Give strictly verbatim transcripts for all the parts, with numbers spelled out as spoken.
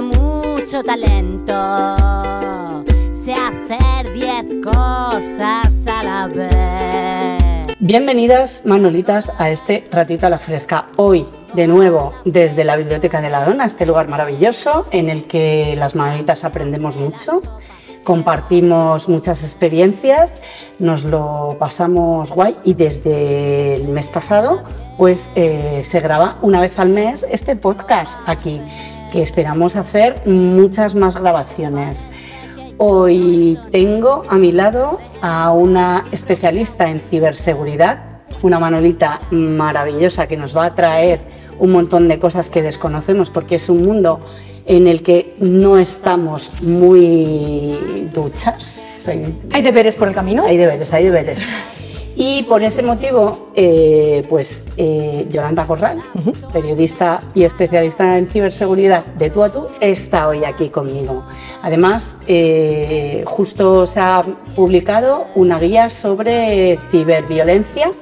tengo mucho talento, sé hacer diez cosas a la vez. Bienvenidas, Manolitas, a este ratito a la fresca. Hoy, de nuevo, desde la Biblioteca de la Dona, este lugar maravilloso en el que las Manolitas aprendemos mucho, compartimos muchas experiencias, nos lo pasamos guay y desde el mes pasado pues eh, se graba una vez al mes este podcast aquí, que esperamos hacer muchas más grabaciones. Hoy tengo a mi lado a una especialista en ciberseguridad, una Manolita maravillosa que nos va a traer un montón de cosas que desconocemos porque es un mundo en el que no estamos muy duchas. Hay deberes por el camino. Hay deberes, hay deberes. Y por ese motivo, eh, pues eh, Yolanda Corral, uh-huh. periodista y especialista en ciberseguridad de tú a tú, está hoy aquí conmigo. Además, eh, justo se ha publicado una guía sobre ciberviolencia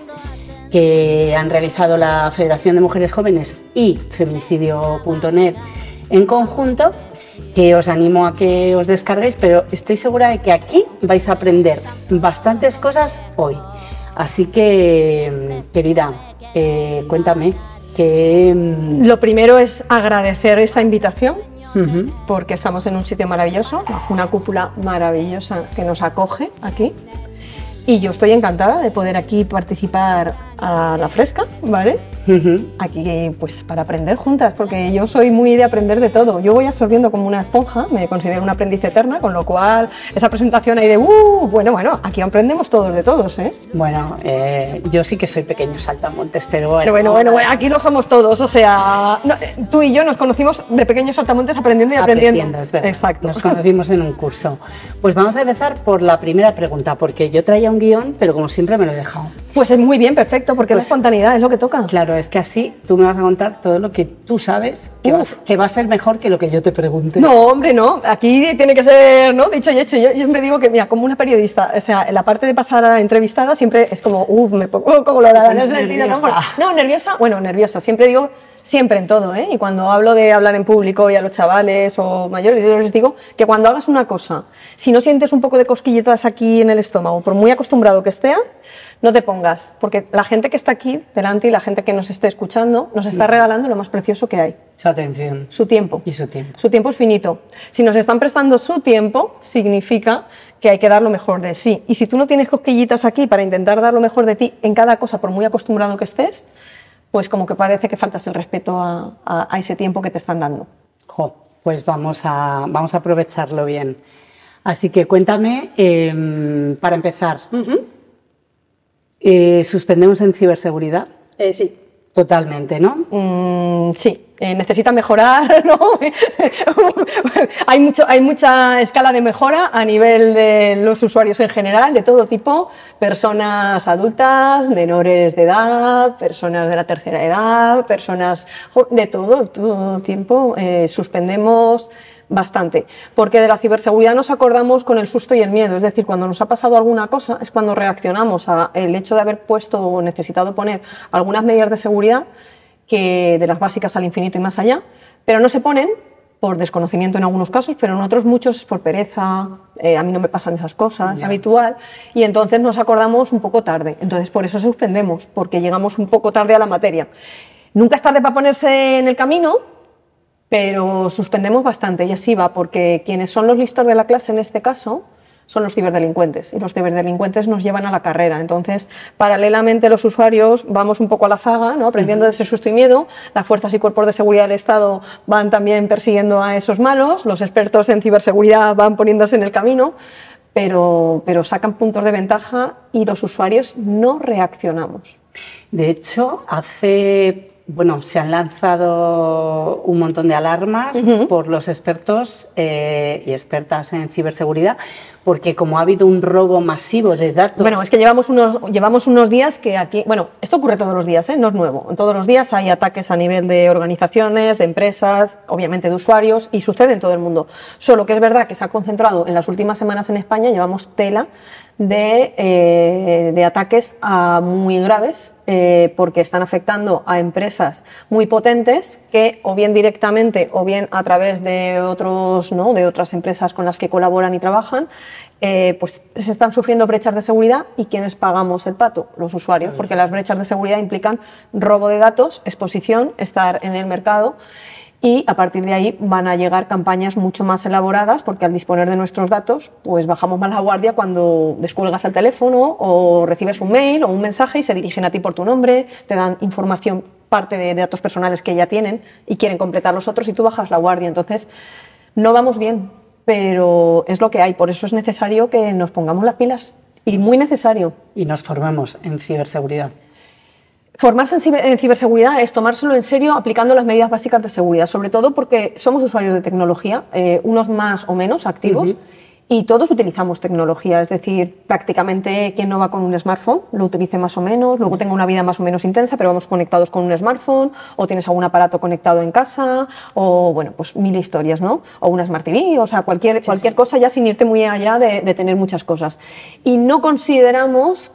que han realizado la Federación de Mujeres Jóvenes y Feminicidio punto net en conjunto, que os animo a que os descarguéis, pero estoy segura de que aquí vais a aprender bastantes cosas hoy. Así que, querida, eh, cuéntame que... Lo primero es agradecer esa invitación, uh-huh. porque estamos en un sitio maravilloso, una cúpula maravillosa que nos acoge aquí. Y yo estoy encantada de poder aquí participar a la fresca, ¿vale? Uh-huh. Aquí, pues, para aprender juntas, porque yo soy muy de aprender de todo. Yo voy absorbiendo como una esponja, me considero una aprendiz eterna, con lo cual esa presentación ahí de, uh, bueno, bueno, aquí aprendemos todos de todos, ¿eh? Bueno, eh, yo sí que soy pequeño saltamontes, pero bueno. Bueno, bueno, bueno, aquí lo somos todos, o sea, no, tú y yo nos conocimos de pequeños saltamontes aprendiendo y aprendiendo. Aprendiendo, es verdad. Exacto. Nos conocimos en un curso. Pues vamos a empezar por la primera pregunta, porque yo traía un guión, pero como siempre me lo he dejado. Pues es muy bien, perfecto, porque pues, la espontaneidad es lo que toca. Claro, es que así tú me vas a contar todo lo que tú sabes, que, vas, que va a ser mejor que lo que yo te pregunte. No, hombre, no, aquí tiene que ser, ¿no? Dicho y hecho. Yo, yo siempre digo que, mira, como una periodista, o sea, en la parte de pasar a la entrevistada siempre es como, uff, me pongo como lo da en ese sentido, ¿no? No, nerviosa, bueno, nerviosa, siempre digo, siempre en todo, ¿eh? Y cuando hablo de hablar en público y a los chavales o mayores, yo les digo que cuando hagas una cosa, si no sientes un poco de cosquilletas aquí en el estómago, por muy acostumbrado que estés, no te pongas, porque la gente que está aquí delante y la gente que nos esté escuchando nos está regalando lo más precioso que hay. Su atención. Su tiempo. Y su tiempo. Su tiempo es finito. Si nos están prestando su tiempo, significa que hay que dar lo mejor de sí. Y si tú no tienes cosquillitas aquí para intentar dar lo mejor de ti en cada cosa, por muy acostumbrado que estés, pues como que parece que faltas el respeto a, a, a ese tiempo que te están dando. Jo, pues vamos a, vamos a aprovecharlo bien. Así que cuéntame, eh, para empezar, uh-huh. eh, ¿suspendemos en ciberseguridad? Eh, sí. Totalmente, ¿no? Mm, sí. Eh, necesita mejorar, ¿no? hay, mucho, hay mucha escala de mejora a nivel de los usuarios en general, de todo tipo, personas adultas, menores de edad, personas de la tercera edad, personas de todo, todo tiempo. Eh, suspendemos bastante, porque de la ciberseguridad nos acordamos con el susto y el miedo, es decir, cuando nos ha pasado alguna cosa es cuando reaccionamos al hecho de haber puesto o necesitado poner algunas medidas de seguridad, que de las básicas al infinito y más allá, pero no se ponen por desconocimiento en algunos casos, pero en otros muchos es por pereza, eh, a mí no me pasan esas cosas, es habitual, y entonces nos acordamos un poco tarde. Entonces por eso suspendemos, porque llegamos un poco tarde a la materia. Nunca es tarde para ponerse en el camino, pero suspendemos bastante, y así va, porque quienes son los listos de la clase en este caso son los ciberdelincuentes, y los ciberdelincuentes nos llevan a la carrera. Entonces, paralelamente los usuarios vamos un poco a la zaga, ¿no? Aprendiendo de ese susto y miedo, las fuerzas y cuerpos de seguridad del Estado van también persiguiendo a esos malos, los expertos en ciberseguridad van poniéndose en el camino, pero, pero sacan puntos de ventaja y los usuarios no reaccionamos. De hecho, hace... Bueno, se han lanzado un montón de alarmas uh-huh. por los expertos eh, y expertas en ciberseguridad, porque como ha habido un robo masivo de datos... Bueno, es que llevamos unos, llevamos unos días que aquí... Bueno, esto ocurre todos los días, ¿eh? No es nuevo. Todos los días hay ataques a nivel de organizaciones, de empresas, obviamente de usuarios, y sucede en todo el mundo. Solo que es verdad que se ha concentrado en las últimas semanas en España, llevamos tela de, eh, de ataques a muy graves, eh, porque están afectando a empresas muy potentes que o bien directamente o bien a través de, otros, ¿no? de otras empresas con las que colaboran y trabajan, eh, pues se están sufriendo brechas de seguridad. ¿Y quiénes pagamos el pato? Los usuarios, porque las brechas de seguridad implican robo de datos, exposición, estar en el mercado. Y a partir de ahí van a llegar campañas mucho más elaboradas, porque al disponer de nuestros datos, pues bajamos más la guardia cuando descuelgas el teléfono o recibes un mail o un mensaje y se dirigen a ti por tu nombre, te dan información, parte de, de datos personales que ya tienen y quieren completar los otros y tú bajas la guardia. Entonces, no vamos bien, pero es lo que hay. Por eso es necesario que nos pongamos las pilas, y muy necesario. Y nos formemos en ciberseguridad. Formarse en, ciber, en ciberseguridad es tomárselo en serio aplicando las medidas básicas de seguridad, sobre todo porque somos usuarios de tecnología, eh, unos más o menos activos, uh-huh. y todos utilizamos tecnología, es decir, prácticamente quien no va con un smartphone lo utilice más o menos, luego tenga una vida más o menos intensa, pero vamos conectados con un smartphone, o tienes algún aparato conectado en casa, o bueno, pues mil historias, ¿no? O una Smart T V, o sea, cualquier, sí, cualquier sí. cosa, ya sin irte muy allá de, de tener muchas cosas. Y no consideramos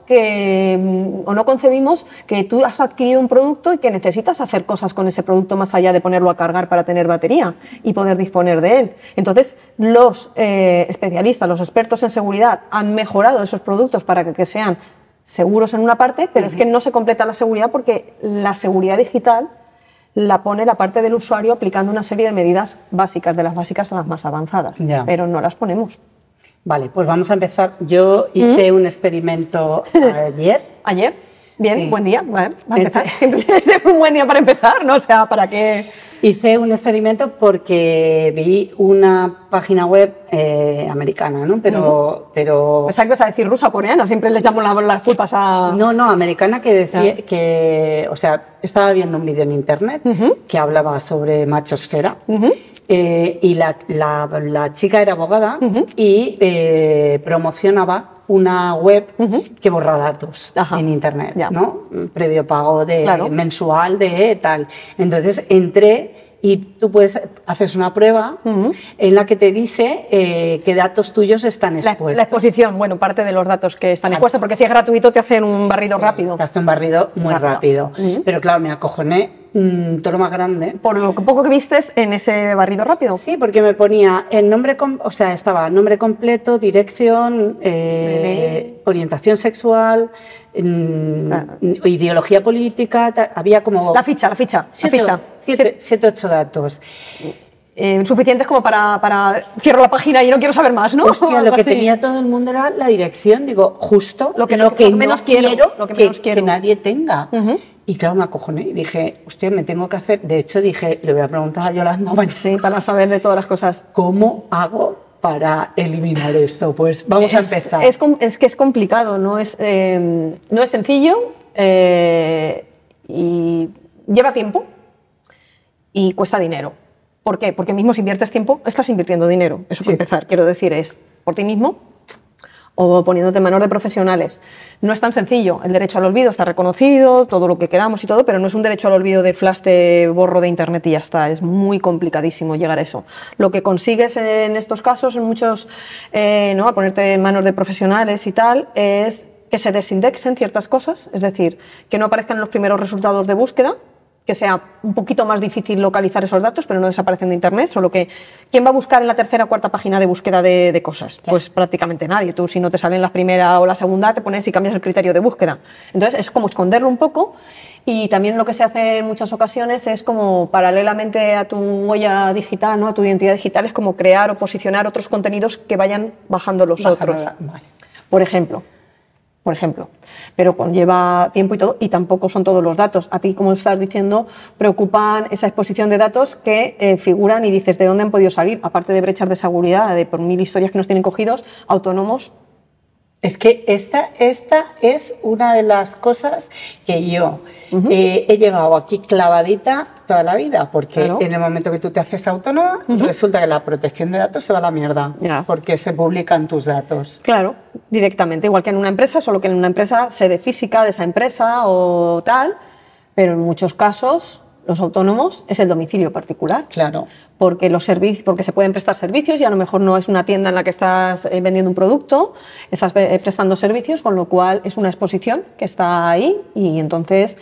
que, o no concebimos que tú has adquirido un producto y que necesitas hacer cosas con ese producto más allá de ponerlo a cargar para tener batería y poder disponer de él. Entonces, los eh, especialistas los expertos en seguridad han mejorado esos productos para que, que sean seguros en una parte, pero uh-huh. es que no se completa la seguridad porque la seguridad digital la pone la parte del usuario aplicando una serie de medidas básicas, de las básicas a las más avanzadas, ya. pero no las ponemos. Vale, pues vamos a empezar. Yo hice ¿Mm? un experimento ayer. ¿Ayer? Bien, sí. buen día. Vale, va a empezar. Siempre es un buen día para empezar, ¿no? O sea, ¿para qué? Hice un experimento porque vi una página web eh, americana, ¿no? Pero, uh-huh. pero... Pensaba que ibas a decir rusa o coreana, siempre les llamo las, las culpas a... No, no, americana, que decía yeah. que... O sea, estaba viendo un vídeo en internet uh-huh. que hablaba sobre machosfera. Uh-huh. Eh, y la, la, la chica era abogada uh-huh. y eh, promocionaba una web uh-huh. que borra datos Ajá. en internet, ya. ¿no? Previo pago de claro. mensual de tal. Entonces entré y tú puedes hacer una prueba uh-huh. en la que te dice eh, qué datos tuyos están expuestos. La, la exposición, bueno, parte de los datos que están claro. expuestos, porque si es gratuito te hacen un barrido sí, rápido. Te hace un barrido muy rápido. rápido. Uh-huh. Pero claro, me acojoné mmm, todo lo más grande. Por lo poco que vistes en ese barrido rápido. Sí, porque me ponía el nombre, com- o sea, estaba nombre completo, dirección, eh, orientación sexual, mmm, ah. ideología política, ta- había como... La ficha, la ficha, siete, la ficha. Siete, siete, ocho datos. Eh, suficientes como para, para cierro la página y no quiero saber más, ¿no? Hostia, lo que así. tenía todo el mundo era la dirección. Digo, justo lo que, lo lo, que, lo que no menos quiero, quiero, lo que, que, menos quiero. que nadie tenga. Uh-huh. Y claro, me acojoné y dije, hostia, me tengo que hacer... De hecho, dije, le voy a preguntar a Yolanda mañana. Sí, para saber de todas las cosas. ¿Cómo hago para eliminar esto? Pues vamos es, a empezar. Es, es que es complicado, no es, eh, no es sencillo eh, y lleva tiempo y cuesta dinero. ¿Por qué? Porque mismo si inviertes tiempo, estás invirtiendo dinero. Eso sí. para empezar, quiero decir, es por ti mismo o poniéndote en manos de profesionales. No es tan sencillo. El derecho al olvido está reconocido, todo lo que queramos y todo, pero no es un derecho al olvido de flash de borro de internet y ya está. Es muy complicadísimo llegar a eso. Lo que consigues en estos casos, en muchos, eh, ¿no? a ponerte en manos de profesionales y tal, es que se desindexen ciertas cosas, es decir, que no aparezcan en los primeros resultados de búsqueda, que sea un poquito más difícil localizar esos datos, pero no desaparecen de internet, solo que ¿quién va a buscar en la tercera o cuarta página de búsqueda de, de cosas? Sí. Pues prácticamente nadie. Tú, si no te sale en la primera o la segunda, te pones y cambias el criterio de búsqueda. Entonces es como esconderlo un poco, y también lo que se hace en muchas ocasiones es como paralelamente a tu huella digital, ¿no? a tu identidad digital, es como crear o posicionar otros contenidos que vayan bajando los Bájalo, otros. Vale. Por ejemplo. por ejemplo, pero conlleva tiempo y todo, y tampoco son todos los datos. A ti, como estás diciendo, preocupan esa exposición de datos que eh, figuran y dices, ¿de dónde han podido salir? Aparte de brechas de seguridad, de por mil historias que nos tienen cogidos, autónomos. Es que esta, esta es una de las cosas que yo uh-huh. eh, he llevado aquí clavadita toda la vida, porque claro. en el momento que tú te haces autónoma, uh-huh. resulta que la protección de datos se va a la mierda, ya. porque se publican tus datos. Claro, directamente, igual que en una empresa, solo que en una empresa sede física de esa empresa o tal, pero en muchos casos los autónomos es el domicilio particular. Claro. Porque, los servicios, porque se pueden prestar servicios y a lo mejor no es una tienda en la que estás eh, vendiendo un producto, estás eh, prestando servicios, con lo cual es una exposición que está ahí y entonces...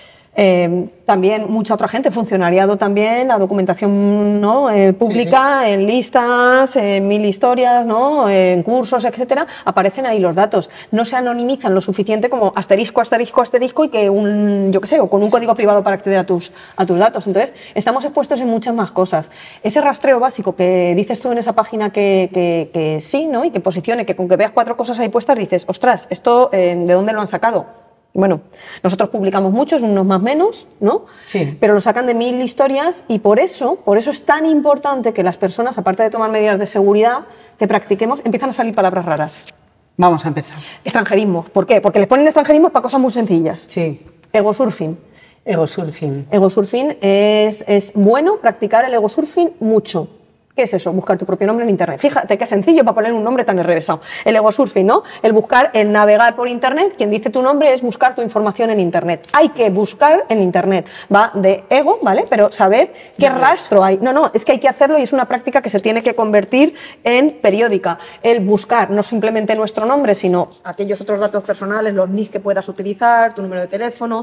Eh, también mucha otra gente, funcionariado también, la documentación, ¿no? eh, pública, sí, sí. En listas, en mil historias, ¿no? En cursos, etcétera, aparecen ahí los datos. No se anonimizan lo suficiente como asterisco, asterisco, asterisco y que un, yo qué sé, o con un código privado para acceder a tus, a tus datos. Entonces, estamos expuestos en muchas más cosas. Ese rastreo básico que dices tú en esa página que, que, que sí, ¿no? Y que posicione, que con que veas cuatro cosas ahí puestas dices, ostras, ¿esto eh, de dónde lo han sacado? Bueno, nosotros publicamos muchos, unos más menos, ¿no? Sí. Pero lo sacan de mil historias y por eso, por eso es tan importante que las personas, aparte de tomar medidas de seguridad, que practiquemos, empiezan a salir palabras raras. Vamos a empezar. Extranjerismo. ¿Por qué? Porque les ponen extranjerismos para cosas muy sencillas. Sí. Egosurfing. Egosurfing. Egosurfing es, es bueno practicar el egosurfing mucho. ¿Qué es eso? Buscar tu propio nombre en Internet. Fíjate qué sencillo para poner un nombre tan enrevesado. El egosurfing, ¿no? El buscar, el navegar por Internet. Quien dice tu nombre es buscar tu información en Internet. Hay que buscar en Internet. Va de ego, ¿vale? Pero saber qué no, rastro hay. No, no, es que hay que hacerlo y es una práctica que se tiene que convertir en periódica. El buscar no simplemente nuestro nombre, sino aquellos otros datos personales, los N I C que puedas utilizar, tu número de teléfono,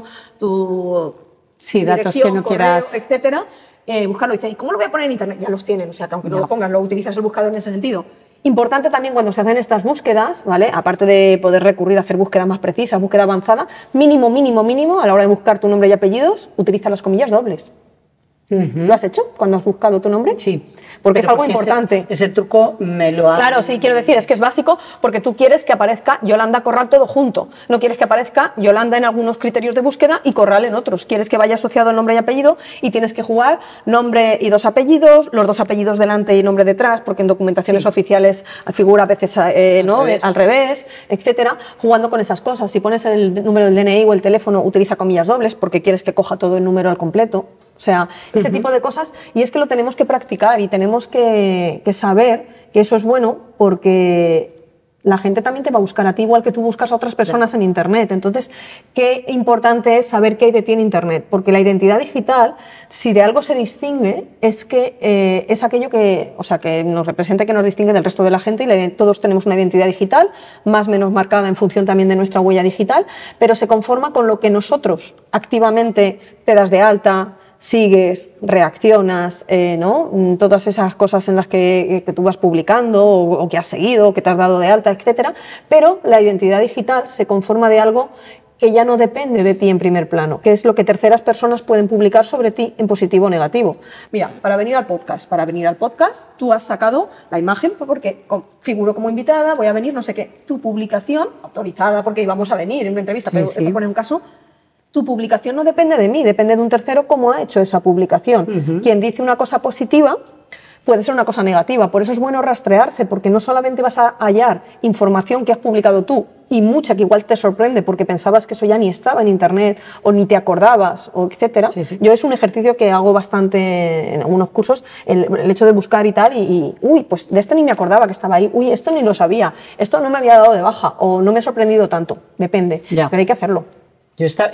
tu sí, datos que no correo, quieras, etcétera. Eh, buscarlo y dices, ¿y cómo lo voy a poner en Internet? Ya los tienen, o sea, que aunque no lo pongas, lo utilizas el buscador en ese sentido. Importante también cuando se hacen estas búsquedas, ¿vale? Aparte de poder recurrir a hacer búsquedas más precisas, búsqueda avanzada, mínimo, mínimo, mínimo, a la hora de buscar tu nombre y apellidos, utiliza las comillas dobles. Uh-huh. ¿Lo has hecho cuando has buscado tu nombre? Sí. Porque Pero es algo porque importante. Ese, ese truco me lo ha... Claro, sí, quiero decir, es que es básico porque tú quieres que aparezca Yolanda Corral todo junto. No quieres que aparezca Yolanda en algunos criterios de búsqueda y Corral en otros. Quieres que vaya asociado el nombre y apellido y tienes que jugar nombre y dos apellidos, los dos apellidos delante y nombre detrás, porque en documentaciones sí. oficiales figura a veces eh, ¿no? al, revés. al revés, etcétera. Jugando con esas cosas. Si pones el número del D N I o el teléfono, utiliza comillas dobles porque quieres que coja todo el número al completo. O sea, ese uh-huh. tipo de cosas, y es que lo tenemos que practicar y tenemos que, que saber que eso es bueno porque la gente también te va a buscar a ti igual que tú buscas a otras personas en Internet. Entonces, qué importante es saber qué hay de ti en Internet, porque la identidad digital, si de algo se distingue, es que eh, es aquello que, o sea, que nos representa, que nos distingue del resto de la gente y la, todos tenemos una identidad digital, más o menos marcada en función también de nuestra huella digital, pero se conforma con lo que nosotros activamente te das de alta, sigues, reaccionas, eh, ¿no? Todas esas cosas en las que, que tú vas publicando o, o que has seguido, o que te has dado de alta, etcétera. Pero la identidad digital se conforma de algo que ya no depende de ti en primer plano, que es lo que terceras personas pueden publicar sobre ti en positivo o negativo. Mira, para venir al podcast, para venir al podcast, tú has sacado la imagen porque figuro como invitada, voy a venir, no sé qué, tu publicación, autorizada porque íbamos a venir en una entrevista, sí, pero sí. Voy a poner un caso. Tu publicación no depende de mí, depende de un tercero cómo ha hecho esa publicación. Uh-huh. Quien dice una cosa positiva puede ser una cosa negativa. Por eso es bueno rastrearse, porque no solamente vas a hallar información que has publicado tú y mucha que igual te sorprende porque pensabas que eso ya ni estaba en Internet o ni te acordabas, o etcétera. Sí, sí. Yo es un ejercicio que hago bastante en algunos cursos, el, el hecho de buscar y tal, y, y uy, pues de esto ni me acordaba que estaba ahí, uy, esto ni lo sabía, esto no me había dado de baja o no me ha sorprendido tanto, depende, ya. Pero hay que hacerlo. Yo está,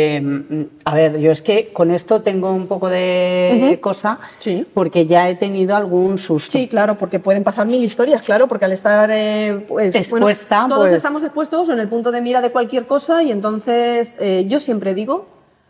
eh, a ver, yo es que con esto tengo un poco de uh-huh. cosa, sí. porque ya he tenido algún susto. Sí, claro, porque pueden pasar mil historias, claro, porque al estar eh, pues, expuesta, bueno, todos pues... estamos expuestos en el punto de mira de cualquier cosa y entonces eh, yo siempre digo,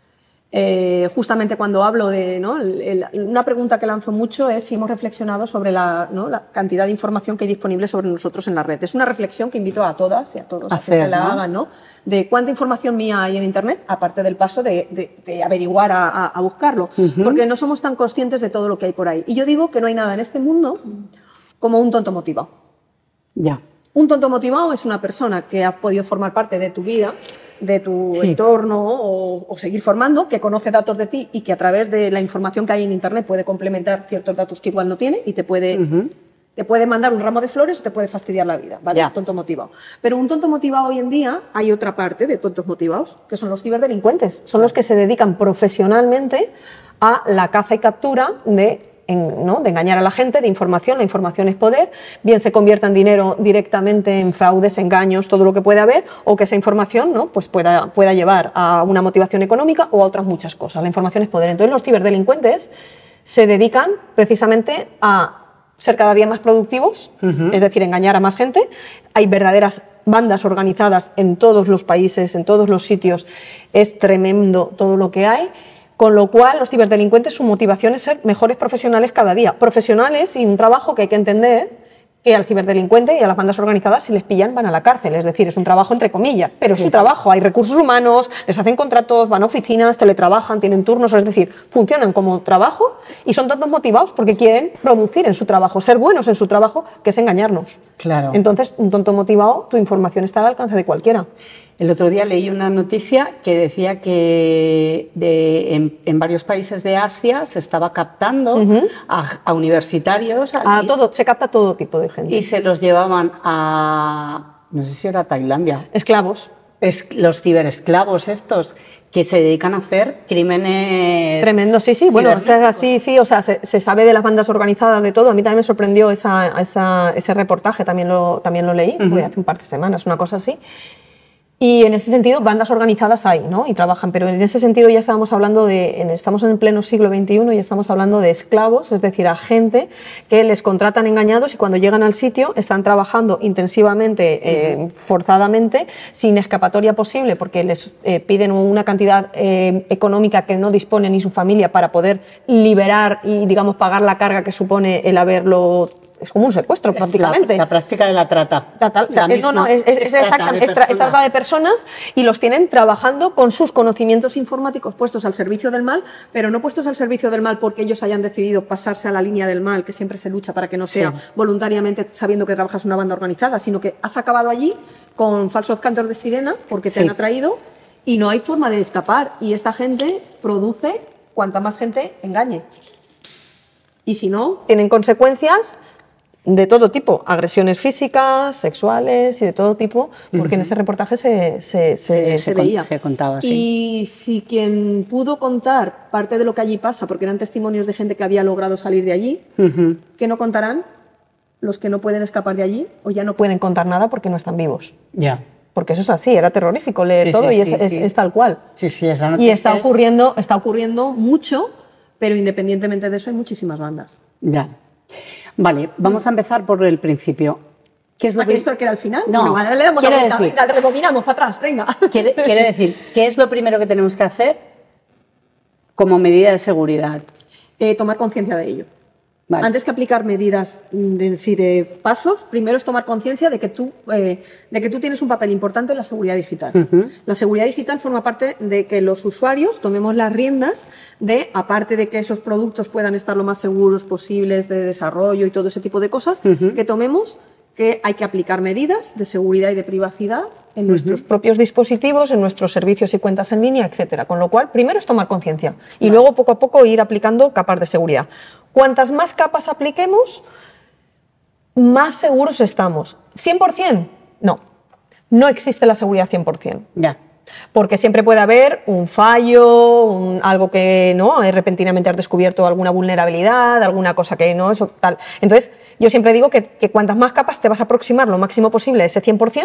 eh, justamente cuando hablo de, ¿no? el, el, una pregunta que lanzo mucho es si hemos reflexionado sobre la, ¿no? la cantidad de información que hay disponible sobre nosotros en la red. Es una reflexión que invito a todas y a todos Hacer, a que se la ¿no? hagan, ¿no? De cuánta información mía hay en Internet, aparte del paso de, de, de averiguar a, a, a buscarlo, uh-huh. porque no somos tan conscientes de todo lo que hay por ahí. Y yo digo que no hay nada en este mundo como un tonto motivado. Ya. Un tonto motivado es una persona que ha podido formar parte de tu vida, de tu sí. entorno o, o seguir formando, que conoce datos de ti y que a través de la información que hay en Internet puede complementar ciertos datos que igual no tiene y te puede... Uh-huh. Te puede mandar un ramo de flores o te puede fastidiar la vida, ¿vale? Yeah. Tonto motivado. Pero un tonto motivado hoy en día, hay otra parte de tontos motivados, que son los ciberdelincuentes. Son los que se dedican profesionalmente a la caza y captura de en, ¿no? de engañar a la gente, de información, la información es poder, bien se convierta en dinero directamente en fraudes, engaños, todo lo que pueda haber, o que esa información, ¿no? pues pueda, pueda llevar a una motivación económica o a otras muchas cosas. La información es poder. Entonces los ciberdelincuentes se dedican precisamente a ser cada día más productivos, uh-huh. es decir, engañar a más gente. Hay verdaderas bandas organizadas en todos los países, en todos los sitios, es tremendo todo lo que hay, con lo cual los ciberdelincuentes, su motivación es ser mejores profesionales cada día, profesionales y un trabajo que hay que entender que al ciberdelincuente y a las bandas organizadas, si les pillan, van a la cárcel, es decir, es un trabajo entre comillas, pero sí, es un sí. trabajo, hay recursos humanos, les hacen contratos, van a oficinas, teletrabajan, tienen turnos, es decir, funcionan como trabajo y son tantos motivados porque quieren producir en su trabajo, ser buenos en su trabajo, que es engañarnos. Claro. Entonces, un tonto motivado, tu información está al alcance de cualquiera. El otro día leí una noticia que decía que de, en, en varios países de Asia se estaba captando uh-huh. a, a universitarios. A, a todo, se capta todo tipo de gente. Y se los llevaban a, no sé si era Tailandia. Esclavos. Es, los ciberesclavos estos que se dedican a hacer crímenes. Tremendo, sí, sí. Bueno, o sea, sí, sí, o sea, se, se sabe de las bandas organizadas, de todo. A mí también me sorprendió esa, esa, ese reportaje, también lo, también lo leí, uh-huh. fue hace un par de semanas, una cosa así. Y en ese sentido, bandas organizadas hay, ¿no? Y trabajan, pero en ese sentido ya estábamos hablando de, en, estamos en el pleno siglo veintiuno y estamos hablando de esclavos, es decir, a gente que les contratan engañados y cuando llegan al sitio están trabajando intensivamente, eh, uh-huh. forzadamente, sin escapatoria posible, porque les eh, piden una cantidad eh, económica que no dispone ni su familia para poder liberar y, digamos, pagar la carga que supone el haberlo. Es como un secuestro, prácticamente. La, la práctica de la trata. La, la, la no, no, es, es, es, es exactamente, es, es trata de personas y los tienen trabajando con sus conocimientos informáticos puestos al servicio del mal, pero no puestos al servicio del mal porque ellos hayan decidido pasarse a la línea del mal, que siempre se lucha para que no sea sí. voluntariamente sabiendo que trabajas en una banda organizada, sino que has acabado allí con falsos cantos de sirena porque te sí. han atraído y no hay forma de escapar. Y esta gente produce cuanta más gente engañe. Y si no, tienen consecuencias de todo tipo, agresiones físicas, sexuales y de todo tipo, porque uh-huh. en ese reportaje se, se, se, se, se veía. Se contaba, sí. Y si quien pudo contar parte de lo que allí pasa, porque eran testimonios de gente que había logrado salir de allí, uh-huh. ¿qué no contarán los que no pueden escapar de allí o ya no pueden contar nada porque no están vivos? Ya. Porque eso es así, era terrorífico leer sí, todo sí, y sí, es, sí. Es, es tal cual. Sí, sí, esa y está es... ocurriendo, está ocurriendo mucho, pero independientemente de eso hay muchísimas bandas. Ya. Vale, vamos a empezar por el principio. ¿Qué es lo que... ¿Esto que era el final? No, bueno, le damos la vuelta, decir... venga, rebobinamos para atrás, venga. Quiere, quiere decir, ¿qué es lo primero que tenemos que hacer como medida de seguridad? Eh, tomar conciencia de ello. Vale. Antes que aplicar medidas de, sí, de pasos, primero es tomar conciencia de, que tú, eh, de que tú tienes un papel importante en la seguridad digital. Uh-huh. La seguridad digital forma parte de que los usuarios tomemos las riendas de, aparte de que esos productos puedan estar lo más seguros posibles de desarrollo y todo ese tipo de cosas, uh-huh. que tomemos que hay que aplicar medidas de seguridad y de privacidad en uh-huh. nuestros propios dispositivos, en nuestros servicios y cuentas en línea, etcétera. Con lo cual, primero es tomar conciencia y vale. luego poco a poco ir aplicando capas de seguridad. Cuantas más capas apliquemos, más seguros estamos. ¿cien por cien? No. No existe la seguridad cien por cien. Ya. Porque siempre puede haber un fallo, un, algo que no, repentinamente has descubierto alguna vulnerabilidad, alguna cosa que no, eso tal. Entonces, yo siempre digo que, que cuantas más capas te vas a aproximar lo máximo posible a ese cien por cien,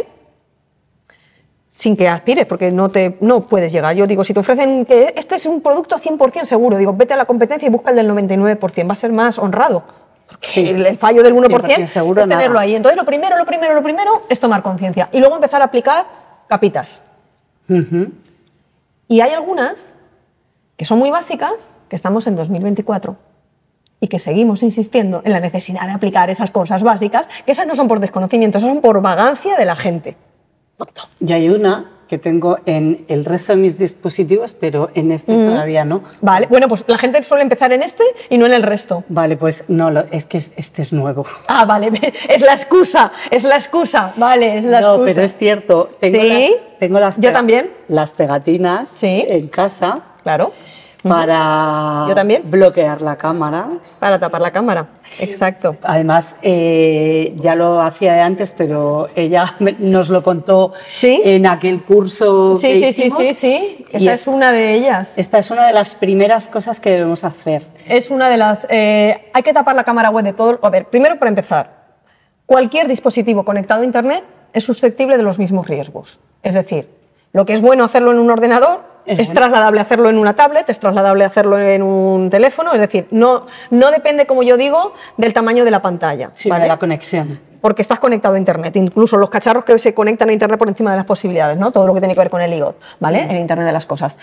sin que aspires, porque no, te, no puedes llegar. Yo digo, si te ofrecen que este es un producto cien por cien seguro, digo, vete a la competencia y busca el del noventa y nueve por cien, va a ser más honrado. Porque sí. el, el fallo del uno por ciento seguro es tenerlo nada. Ahí. Entonces, lo primero, lo primero, lo primero es tomar conciencia y luego empezar a aplicar capitas. Uh-huh. Y hay algunas que son muy básicas, que estamos en dos mil veinticuatro y que seguimos insistiendo en la necesidad de aplicar esas cosas básicas, que esas no son por desconocimiento, esas son por vagancia de la gente. Y hay una que tengo en el resto de mis dispositivos, pero en este mm. todavía no. Vale, bueno, pues la gente suele empezar en este y no en el resto. Vale, pues no, lo, es que este es nuevo. Ah, vale, es la excusa, es la excusa, vale, es la no, excusa. No, pero es cierto, tengo ¿Sí? las, tengo las, Yo también. las pegatinas ¿Sí? en casa. Claro. para Yo también. bloquear la cámara. Para tapar la cámara, exacto. Además, eh, ya lo hacía antes, pero ella me- nos lo contó ¿Sí? en aquel curso Sí, que sí, sí, hicimos. sí, sí. Y Esa es- es una de ellas. Esta es una de las primeras cosas que debemos hacer. Es una de las... eh, hay que tapar la cámara web de todo... A ver, primero para empezar, cualquier dispositivo conectado a Internet es susceptible de los mismos riesgos. Es decir, lo que es bueno hacerlo en un ordenador Es es, bueno. trasladable a hacerlo en una tablet, es trasladable a hacerlo en un teléfono. Es decir, no, no depende, como yo digo, del tamaño de la pantalla. Sí, ¿vale? de la conexión. Porque estás conectado a Internet, incluso los cacharros que se conectan a Internet por encima de las posibilidades, ¿no? Todo lo que tiene que ver con el I O T, ¿vale? El Internet de las cosas.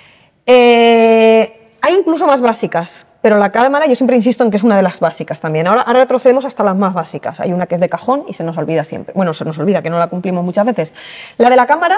Eh, hay incluso más básicas, pero la cámara yo siempre insisto en que es una de las básicas también. Ahora, ahora retrocedemos hasta las más básicas. Hay una que es de cajón y se nos olvida siempre. Bueno, se nos olvida, que no la cumplimos muchas veces. La de la cámara,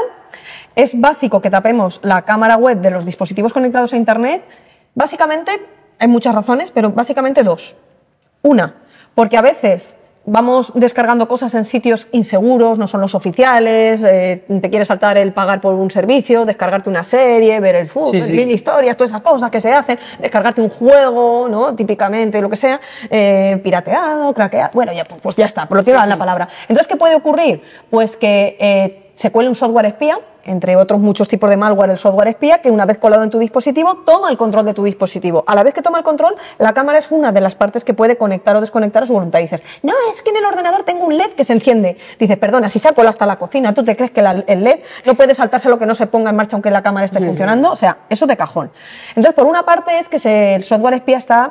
es básico que tapemos la cámara web de los dispositivos conectados a Internet. Básicamente, hay muchas razones, pero básicamente dos. Una, porque a veces vamos descargando cosas en sitios inseguros, no son los oficiales, eh, te quieres saltar el pagar por un servicio, descargarte una serie, ver el fútbol, Sí, sí. mil historias, todas esas cosas que se hacen, descargarte un juego, ¿no? Típicamente, lo que sea, eh, pirateado, craqueado, bueno, ya, pues ya está, por lo que Sí, iba sí. la palabra. Entonces, ¿qué puede ocurrir? Pues que eh, se cuele un software espía, entre otros muchos tipos de malware, el software espía, que una vez colado en tu dispositivo, toma el control de tu dispositivo. A la vez que toma el control, la cámara es una de las partes que puede conectar o desconectar a su voluntad. Y dices, no, es que en el ordenador tengo un L E D que se enciende. Dices, perdona, si se ha colado hasta la cocina, ¿tú te crees que la- el L E D no puede saltarse lo que no se ponga en marcha aunque la cámara esté Sí, sí. funcionando? O sea, eso de cajón. Entonces, por una parte es que se- el software espía está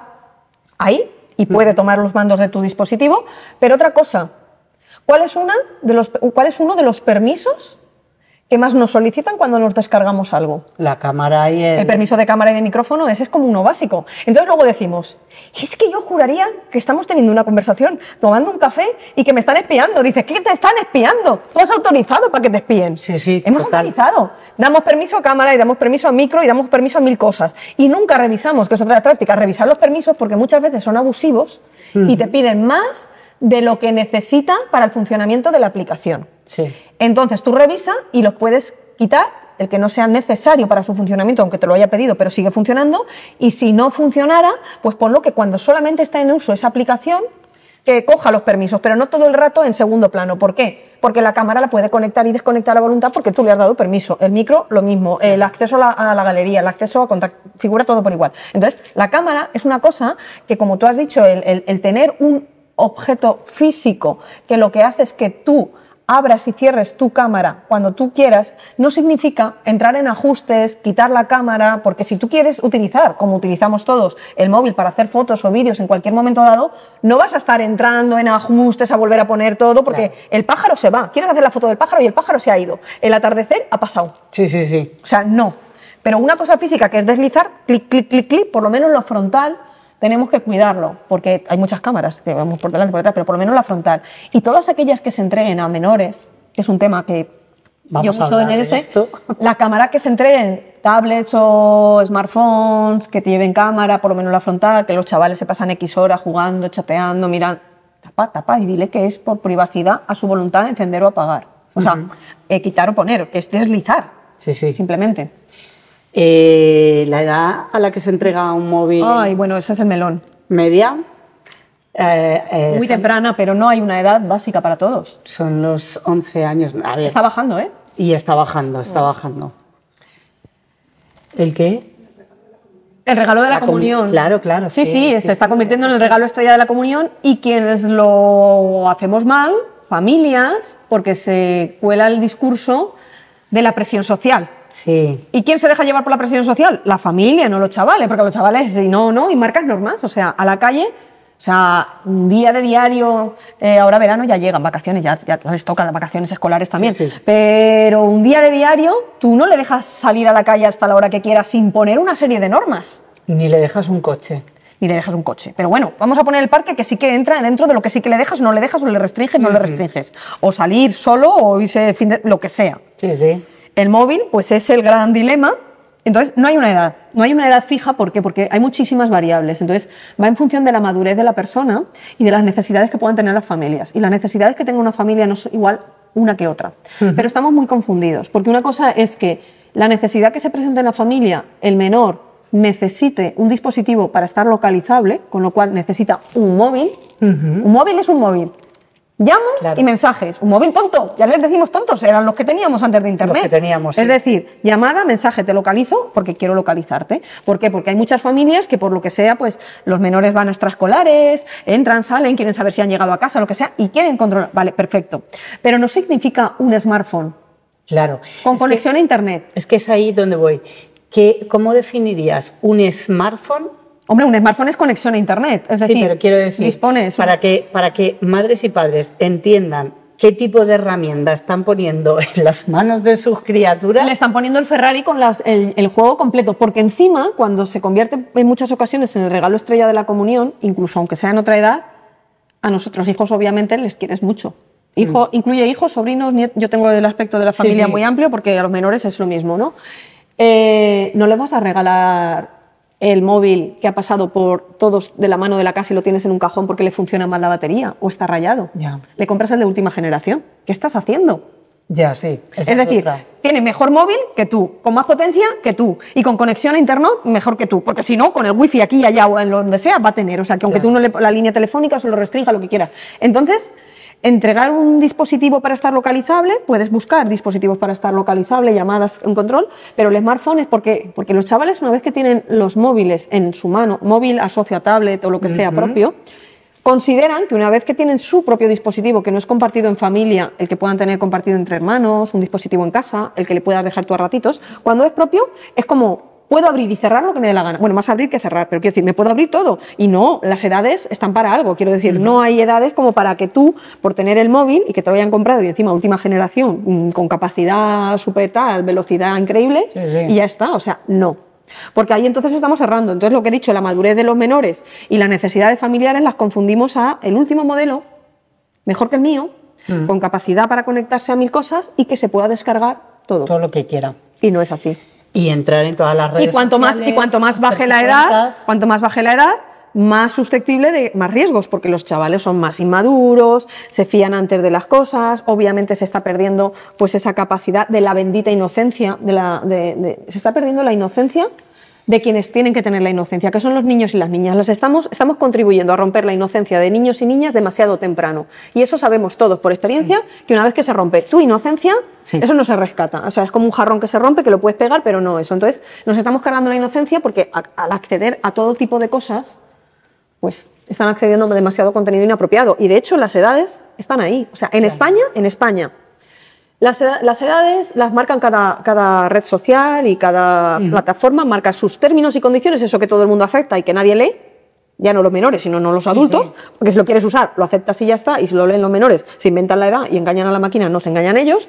ahí y puede tomar los mandos de tu dispositivo, pero otra cosa, ¿cuál es, una de los, ¿cuál es uno de los permisos que más nos solicitan cuando nos descargamos algo? La cámara y el... El permiso de cámara y de micrófono, ese es como uno básico. Entonces luego decimos, es que yo juraría que estamos teniendo una conversación, tomando un café y que me están espiando. Dices, ¿qué te están espiando? ¿Tú has autorizado para que te espíen? Sí, sí, Hemos total. autorizado. Damos permiso a cámara y damos permiso a micro y damos permiso a mil cosas. Y nunca revisamos, que es otra de las prácticas, revisar los permisos porque muchas veces son abusivos y te piden más de lo que necesita para el funcionamiento de la aplicación. Sí. Entonces tú revisa y los puedes quitar, el que no sea necesario para su funcionamiento, aunque te lo haya pedido, pero sigue funcionando. Y si no funcionara, pues ponlo que cuando solamente está en uso esa aplicación, que coja los permisos, pero no todo el rato en segundo plano. ¿Por qué? Porque la cámara la puede conectar y desconectar a voluntad porque tú le has dado permiso. El micro, lo mismo. El acceso a la, a la galería, el acceso a contacto, figura todo por igual. Entonces, la cámara es una cosa que, como tú has dicho, el, el, el tener un objeto físico que lo que hace es que tú abras y cierres tu cámara cuando tú quieras, no significa entrar en ajustes, quitar la cámara, porque si tú quieres utilizar, como utilizamos todos, el móvil para hacer fotos o vídeos en cualquier momento dado, no vas a estar entrando en ajustes a volver a poner todo, porque Claro. el pájaro se va. Quieres hacer la foto del pájaro y el pájaro se ha ido. El atardecer ha pasado. Sí, sí, sí. O sea, no. Pero una cosa física que es deslizar, clic, clic, clic, clic, por lo menos lo frontal, tenemos que cuidarlo, porque hay muchas cámaras, que vamos por delante, por detrás, pero por lo menos la frontal. Y todas aquellas que se entreguen a menores, que es un tema que Vamos yo a mucho en hablar el de S, esto. la cámara que se entreguen, tablets o smartphones, que lleven cámara, por lo menos la frontal, que los chavales se pasan X horas jugando, chateando, mirando, tapa, tapa, y dile que es por privacidad, a su voluntad, encender o apagar. O sea, eh, quitar o poner, que es deslizar, Sí, sí. simplemente. Eh, la edad a la que se entrega un móvil Ay, bueno, ese es el melón. media eh, eh, Muy son, temprana, pero no hay una edad básica para todos. son los once años. A ver, Está bajando, ¿eh? y está bajando, está bajando. ¿El qué? El regalo de la, La comu- comunión. claro, claro, Sí, sí, sí, sí, se está sí, convirtiendo eso en el sí. regalo estrella de la comunión y quienes lo hacemos mal, familias, porque se cuela el discurso de la presión social. Sí. ¿Y quién se deja llevar por la presión social? La familia, no los chavales, porque los chavales, si no, no, y marcas normas, o sea, a la calle, o sea, un día de diario, eh, ahora verano ya llegan, vacaciones, ya, ya les tocan las vacaciones escolares también, Sí, sí. pero un día de diario, tú no le dejas salir a la calle hasta la hora que quiera sin poner una serie de normas. Ni le dejas un coche. Ni le dejas un coche. Pero bueno, vamos a poner el parque que sí que entra dentro de lo que sí que le dejas, no le dejas, o le restringes, no le restringes. O salir solo, o irse el fin de... lo que sea. Sí, sí. El móvil, pues es el gran dilema. Entonces, no hay una edad. No hay una edad fija, ¿por qué? Porque hay muchísimas variables. Entonces, va en función de la madurez de la persona y de las necesidades que puedan tener las familias. Y las necesidades que tenga una familia no son igual una que otra. Uh-huh. Pero estamos muy confundidos, porque una cosa es que la necesidad que se presenta en la familia, el menor necesite un dispositivo para estar localizable, con lo cual necesita un móvil. Uh-huh. Un móvil es un móvil. Llamo claro. y mensajes. Un móvil tonto, ya les decimos tontos, eran los que teníamos antes de internet. Los que teníamos, sí. Es decir, llamada, mensaje, te localizo porque quiero localizarte. ¿Por qué? Porque hay muchas familias que por lo que sea, pues los menores van a extraescolares, entran, salen, quieren saber si han llegado a casa, lo que sea, y quieren controlar. Vale, perfecto. Pero no significa un smartphone. Claro. Con conexión que, a internet. Es que es ahí donde voy. ¿Qué, ¿Cómo definirías un smartphone? Hombre, un smartphone es conexión a internet, es decir, sí, pero quiero decir, dispones para que, para que madres y padres entiendan qué tipo de herramienta están poniendo en las manos de sus criaturas. Le están poniendo el Ferrari con las, el, el juego completo, porque encima, cuando se convierte en muchas ocasiones en el regalo estrella de la comunión, incluso aunque sea en otra edad, a nosotros hijos obviamente les quieres mucho. Hijo, mm. Incluye hijos, sobrinos, nietos. Yo tengo el aspecto de la familia sí, sí. muy amplio, porque a los menores es lo mismo, ¿no? Eh, no les vas a regalar el móvil que ha pasado por todos de la mano de la casa y lo tienes en un cajón porque le funciona mal la batería o está rayado. Ya. Le compras el de última generación. ¿Qué estás haciendo? Ya, sí. Es, es decir, otra. Tiene mejor móvil que tú, con más potencia que tú y con conexión a internet mejor que tú, porque si no, con el wifi aquí, allá o en donde sea, va a tener. O sea, que aunque claro. tú no le, la línea telefónica se lo restrinja, lo que quiera. Entonces, entregar un dispositivo para estar localizable, puedes buscar dispositivos para estar localizable, llamadas en control, pero el smartphone es porque, porque los chavales, una vez que tienen los móviles en su mano, móvil asocia a tablet o lo que sea uh-huh. propio, consideran que una vez que tienen su propio dispositivo, que no es compartido en familia, el que puedan tener compartido entre hermanos, un dispositivo en casa, el que le puedas dejar tú a ratitos, cuando es propio es como... Puedo abrir y cerrar lo que me dé la gana. Bueno, más abrir que cerrar, pero quiero decir, me puedo abrir todo. Y no, las edades están para algo. Quiero decir, uh-huh. no hay edades como para que tú, por tener el móvil y que te lo hayan comprado y encima última generación, con capacidad súper tal, velocidad increíble, sí, sí. y ya está. O sea, no. Porque ahí entonces estamos errando. Entonces lo que he dicho, la madurez de los menores y las necesidades familiares las confundimos a el último modelo, mejor que el mío, uh-huh. con capacidad para conectarse a mil cosas y que se pueda descargar todo. Todo lo que quiera. Y no es así. Y entrar en todas las redes y cuanto sociales, más y cuanto más baje la edad, cuentas. cuanto más baje la edad, más susceptible de más riesgos, porque los chavales son más inmaduros, se fían antes de las cosas, obviamente se está perdiendo pues esa capacidad de la bendita inocencia, de la, de, de, se está perdiendo la inocencia de quienes tienen que tener la inocencia, que son los niños y las niñas. Los estamos, estamos contribuyendo a romper la inocencia de niños y niñas demasiado temprano. Y eso sabemos todos por experiencia, que una vez que se rompe tu inocencia, sí. eso no se rescata. O sea, es como un jarrón que se rompe, que lo puedes pegar, pero no eso. Entonces, nos estamos cargando la inocencia porque a, al acceder a todo tipo de cosas, pues están accediendo a demasiado contenido inapropiado. Y de hecho, las edades están ahí. O sea, en sí. España, en España, Las, ed las edades las marcan cada, cada red social y cada mm. plataforma marca sus términos y condiciones, eso que todo el mundo acepta y que nadie lee, ya no los menores, sino no los adultos, sí, sí. porque si lo quieres usar, lo aceptas y ya está, y si lo leen los menores, se inventan la edad y engañan a la máquina, no se engañan ellos.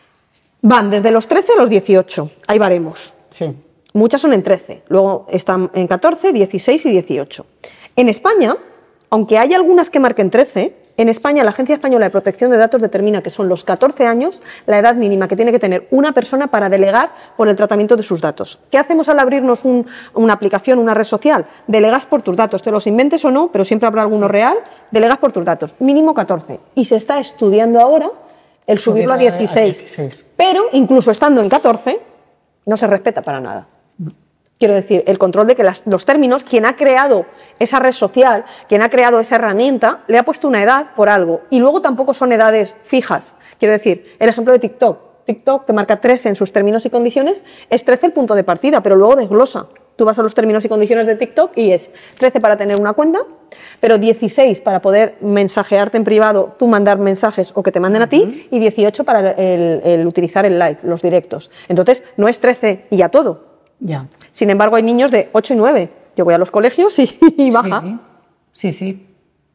Van desde los trece a los dieciocho, ahí varemos. Sí. Muchas son en trece, luego están en catorce, dieciséis y dieciocho. En España, aunque hay algunas que marquen trece, en España, la Agencia Española de Protección de Datos determina que son los catorce años la edad mínima que tiene que tener una persona para delegar por el tratamiento de sus datos. ¿Qué hacemos al abrirnos un, una aplicación, una red social? Delegas por tus datos, te los inventes o no, pero siempre habrá alguno sí. real, delegas por tus datos. Mínimo catorce. Y se está estudiando ahora el subirlo a dieciséis. a dieciséis. Pero, incluso estando en catorce, no se respeta para nada. Quiero decir, el control de que las, los términos, quien ha creado esa red social, quien ha creado esa herramienta, le ha puesto una edad por algo. Y luego tampoco son edades fijas. Quiero decir, el ejemplo de TikTok. TikTok te marca trece en sus términos y condiciones, es trece el punto de partida, pero luego desglosa. Tú vas a los términos y condiciones de TikTok y es trece para tener una cuenta, pero dieciséis para poder mensajearte en privado, tú mandar mensajes o que te manden uh-huh. a ti, y dieciocho para el, el, el utilizar el live, los directos. Entonces, no es trece y ya todo. Ya. Sin embargo, hay niños de ocho y nueve. Yo voy a los colegios y, y baja. Sí, sí. sí, sí.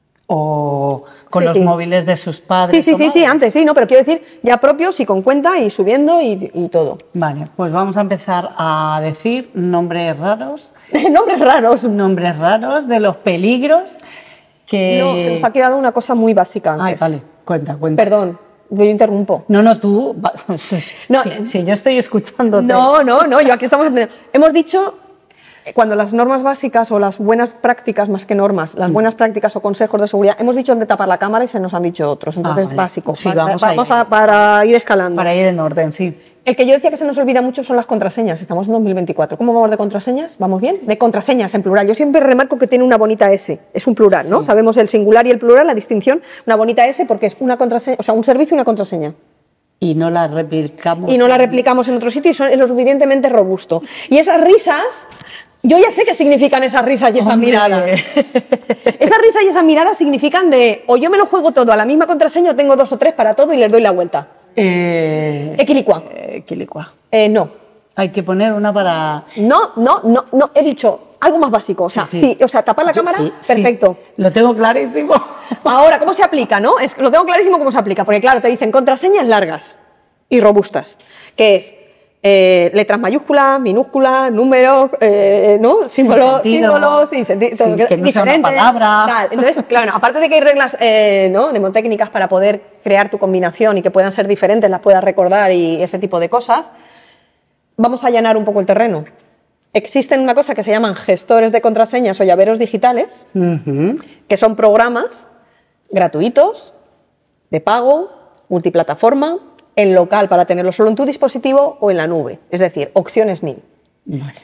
O con sí, los sí. móviles de sus padres. Sí, sí, sí, sí, antes sí, no, pero quiero decir ya propios y con cuenta y subiendo y, y todo. Vale, pues vamos a empezar a decir nombres raros. nombres raros. Nombres raros de los peligros que... No, se nos ha quedado una cosa muy básica antes. Ay, vale, cuenta, cuenta. Perdón. Yo interrumpo. No, no, tú. No, sí, sí, yo estoy escuchando. No, no, no, yo aquí estamos. Hemos dicho Cuando las normas básicas o las buenas prácticas, más que normas, las buenas prácticas o consejos de seguridad, hemos dicho de tapar la cámara y se nos han dicho otros, entonces Ah, vale. básico. Sí, Va- vamos vamos ahí. a, para ir escalando. Para ir en orden, sí. El que yo decía que se nos olvida mucho son las contraseñas. Estamos en dos mil veinticuatro. ¿Cómo vamos de contraseñas? ¿Vamos bien? De contraseñas en plural. Yo siempre remarco que tiene una bonita S. Es un plural, ¿no? Sabemos el singular y el plural, la distinción. Una bonita S porque es una contraseña, o sea, un servicio y una contraseña. Y no la replicamos. Y no la replicamos en otro sitio y son, es lo suficientemente robusto. Y esas risas, yo ya sé qué significan esas risas y esas Hombre. miradas. Esas risas y esas miradas significan de o yo me lo juego todo a la misma contraseña o tengo dos o tres para todo y les doy la vuelta. Eh, Equilicua. eh, quilicua. Eh, no. Hay que poner una para... No, no, no, no, he dicho algo más básico, o sea, Sí, sí, sí. o sea, tapar la Yo cámara, sí, sí. perfecto. Lo tengo clarísimo. Ahora, ¿cómo se aplica, no? Es, lo tengo clarísimo cómo se aplica, porque claro, te dicen contraseñas largas y robustas, que es eh, letras mayúsculas, minúsculas, números, eh, ¿no? Símbolos, sentido. símbolos, sin sentido, Sí, que no sea una diferentes, palabra. tal. Entonces, claro, aparte de que hay reglas eh, ¿no? mnemotécnicas para poder crear tu combinación y que puedan ser diferentes, las puedas recordar y ese tipo de cosas, vamos a allanar un poco el terreno. Existen una cosa que se llaman gestores de contraseñas o llaveros digitales, Ujú. que son programas gratuitos, de pago, multiplataforma, en local para tenerlo solo en tu dispositivo o en la nube. Es decir, opciones mil. Vale.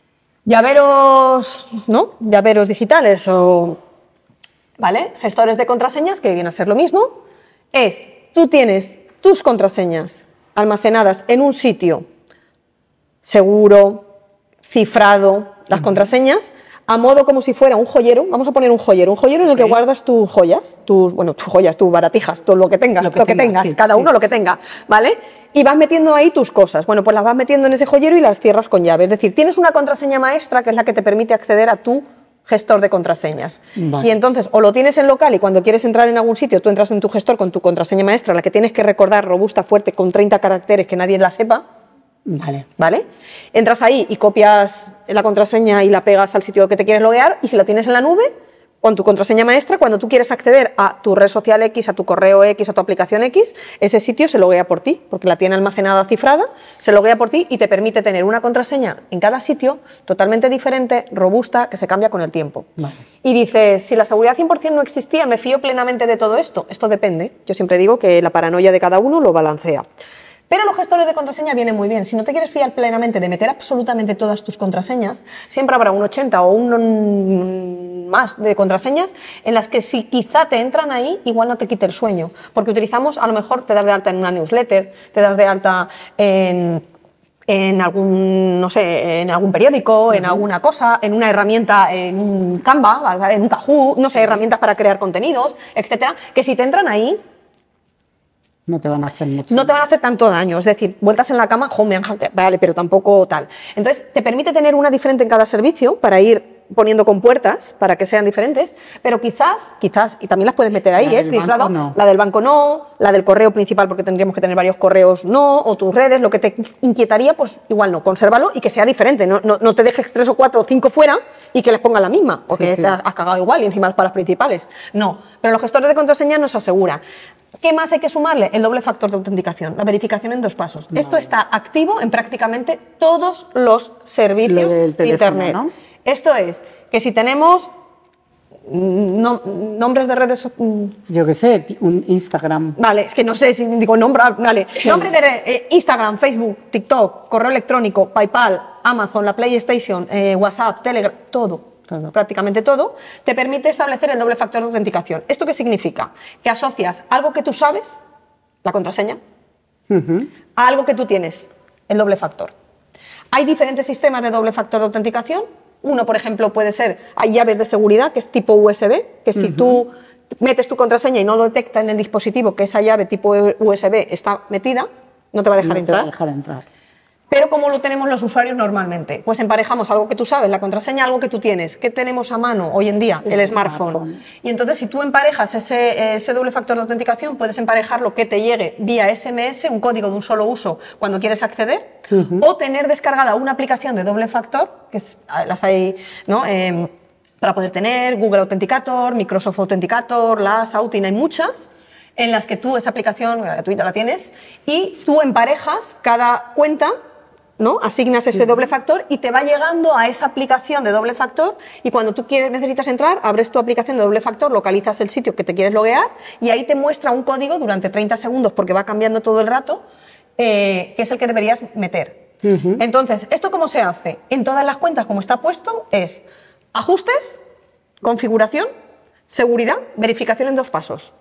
Llaveros, ¿no? Llaveros digitales o, ¿vale? Gestores de contraseñas, que viene a ser lo mismo, es, tú tienes tus contraseñas almacenadas en un sitio seguro, cifrado, las contraseñas, a modo como si fuera un joyero. Vamos a poner un joyero, un joyero en el que Ok. guardas tus joyas, tus, bueno, tus joyas, tus baratijas, todo lo que tengas, Lo lo que que, tengas, tengas, sí, cada sí. uno lo que tenga, ¿vale? Y vas metiendo ahí tus cosas. Bueno, pues las vas metiendo en ese joyero y las cierras con llave. Es decir, tienes una contraseña maestra que es la que te permite acceder a tu gestor de contraseñas. Vale. Y entonces, o lo tienes en local y cuando quieres entrar en algún sitio, tú entras en tu gestor con tu contraseña maestra, la que tienes que recordar, robusta, fuerte, con treinta caracteres, que nadie la sepa, Vale. ¿vale? Entras ahí y copias la contraseña y la pegas al sitio que te quieres loguear, y si lo tienes en la nube, con tu contraseña maestra, cuando tú quieres acceder a tu red social X, a tu correo X, a tu aplicación X, ese sitio se loguea por ti, porque la tiene almacenada cifrada, se loguea por ti y te permite tener una contraseña en cada sitio totalmente diferente, robusta, que se cambia con el tiempo. Vale. Y dices, si la seguridad cien por cien no existía, ¿me fío plenamente de todo esto? Esto depende. Yo siempre digo que la paranoia de cada uno lo balancea. Pero los gestores de contraseña vienen muy bien. Si no te quieres fiar plenamente de meter absolutamente todas tus contraseñas, siempre habrá un ochenta o un más de contraseñas en las que si quizá te entran ahí, igual no te quite el sueño. Porque utilizamos, a lo mejor te das de alta en una newsletter, te das de alta en... en algún, no sé, en algún periódico, en alguna cosa, en una herramienta, en un Canva, en un Kahoot, no sé, herramientas para crear contenidos, etcétera, que si te entran ahí, No te van a hacer mucho. no te van a hacer tanto daño. Es decir, vueltas en la cama, jo, me han hackeado, vale, pero tampoco tal. Entonces, te permite tener una diferente en cada servicio para ir poniendo compuertas para que sean diferentes, pero quizás, quizás, y también las puedes meter ahí, La ¿es del banco cifrado? no. La del banco no, la del correo principal porque tendríamos que tener varios correos no, o tus redes, lo que te inquietaría, pues igual no, consérvalo y que sea diferente, no, no, no te dejes tres o cuatro o cinco fuera y que les ponga la misma, porque Sí, sí. te has has cagado igual y encima para las principales. No, pero los gestores de contraseña nos aseguran. ¿Qué más hay que sumarle? El doble factor de autenticación, la verificación en dos pasos. Esto está activo en prácticamente todos los servicios Lo del de teléfono, Internet. ¿no? Esto es que si tenemos no- nombres de redes so- mm, Yo qué sé, ti- un Instagram. vale, es que no sé si digo nombre, vale, nombre de re- eh, Instagram, Facebook, TikTok, correo electrónico, PayPal, Amazon, la PlayStation, eh, WhatsApp, Telegram, todo, Todo. prácticamente todo, te permite establecer el doble factor de autenticación. ¿Esto qué significa? Que asocias algo que tú sabes, la contraseña, Ujú. a algo que tú tienes, el doble factor. Hay diferentes sistemas de doble factor de autenticación. Uno, por ejemplo, puede ser, hay llaves de seguridad, que es tipo U S B, que si tú metes tu contraseña y no lo detecta en el dispositivo que esa llave tipo U S B está metida, no te va a dejar No te va a entrar. dejar entrar. Pero ¿cómo lo tenemos los usuarios normalmente? Pues emparejamos algo que tú sabes, la contraseña, algo que tú tienes. ¿Qué tenemos a mano hoy en día? El, El smartphone. smartphone. Y entonces, si tú emparejas ese, ese doble factor de autenticación, puedes emparejarlo que te llegue vía S M S, un código de un solo uso cuando quieres acceder, o tener descargada una aplicación de doble factor, que es- las hay, ¿no? Eh, para poder tener Google Authenticator, Microsoft Authenticator, las Autin, hay muchas, en las que tú esa aplicación gratuita la tienes y tú emparejas cada cuenta ¿no? Asignas ese doble factor y te va llegando a esa aplicación de doble factor y cuando tú quieres, necesitas entrar, abres tu aplicación de doble factor, localizas el sitio que te quieres loguear y ahí te muestra un código durante treinta segundos porque va cambiando todo el rato, eh, que es el que deberías meter. Uh-huh. Entonces, ¿esto cómo se hace? En todas las cuentas, como está puesto, es ajustes, configuración, seguridad, verificación en dos pasos.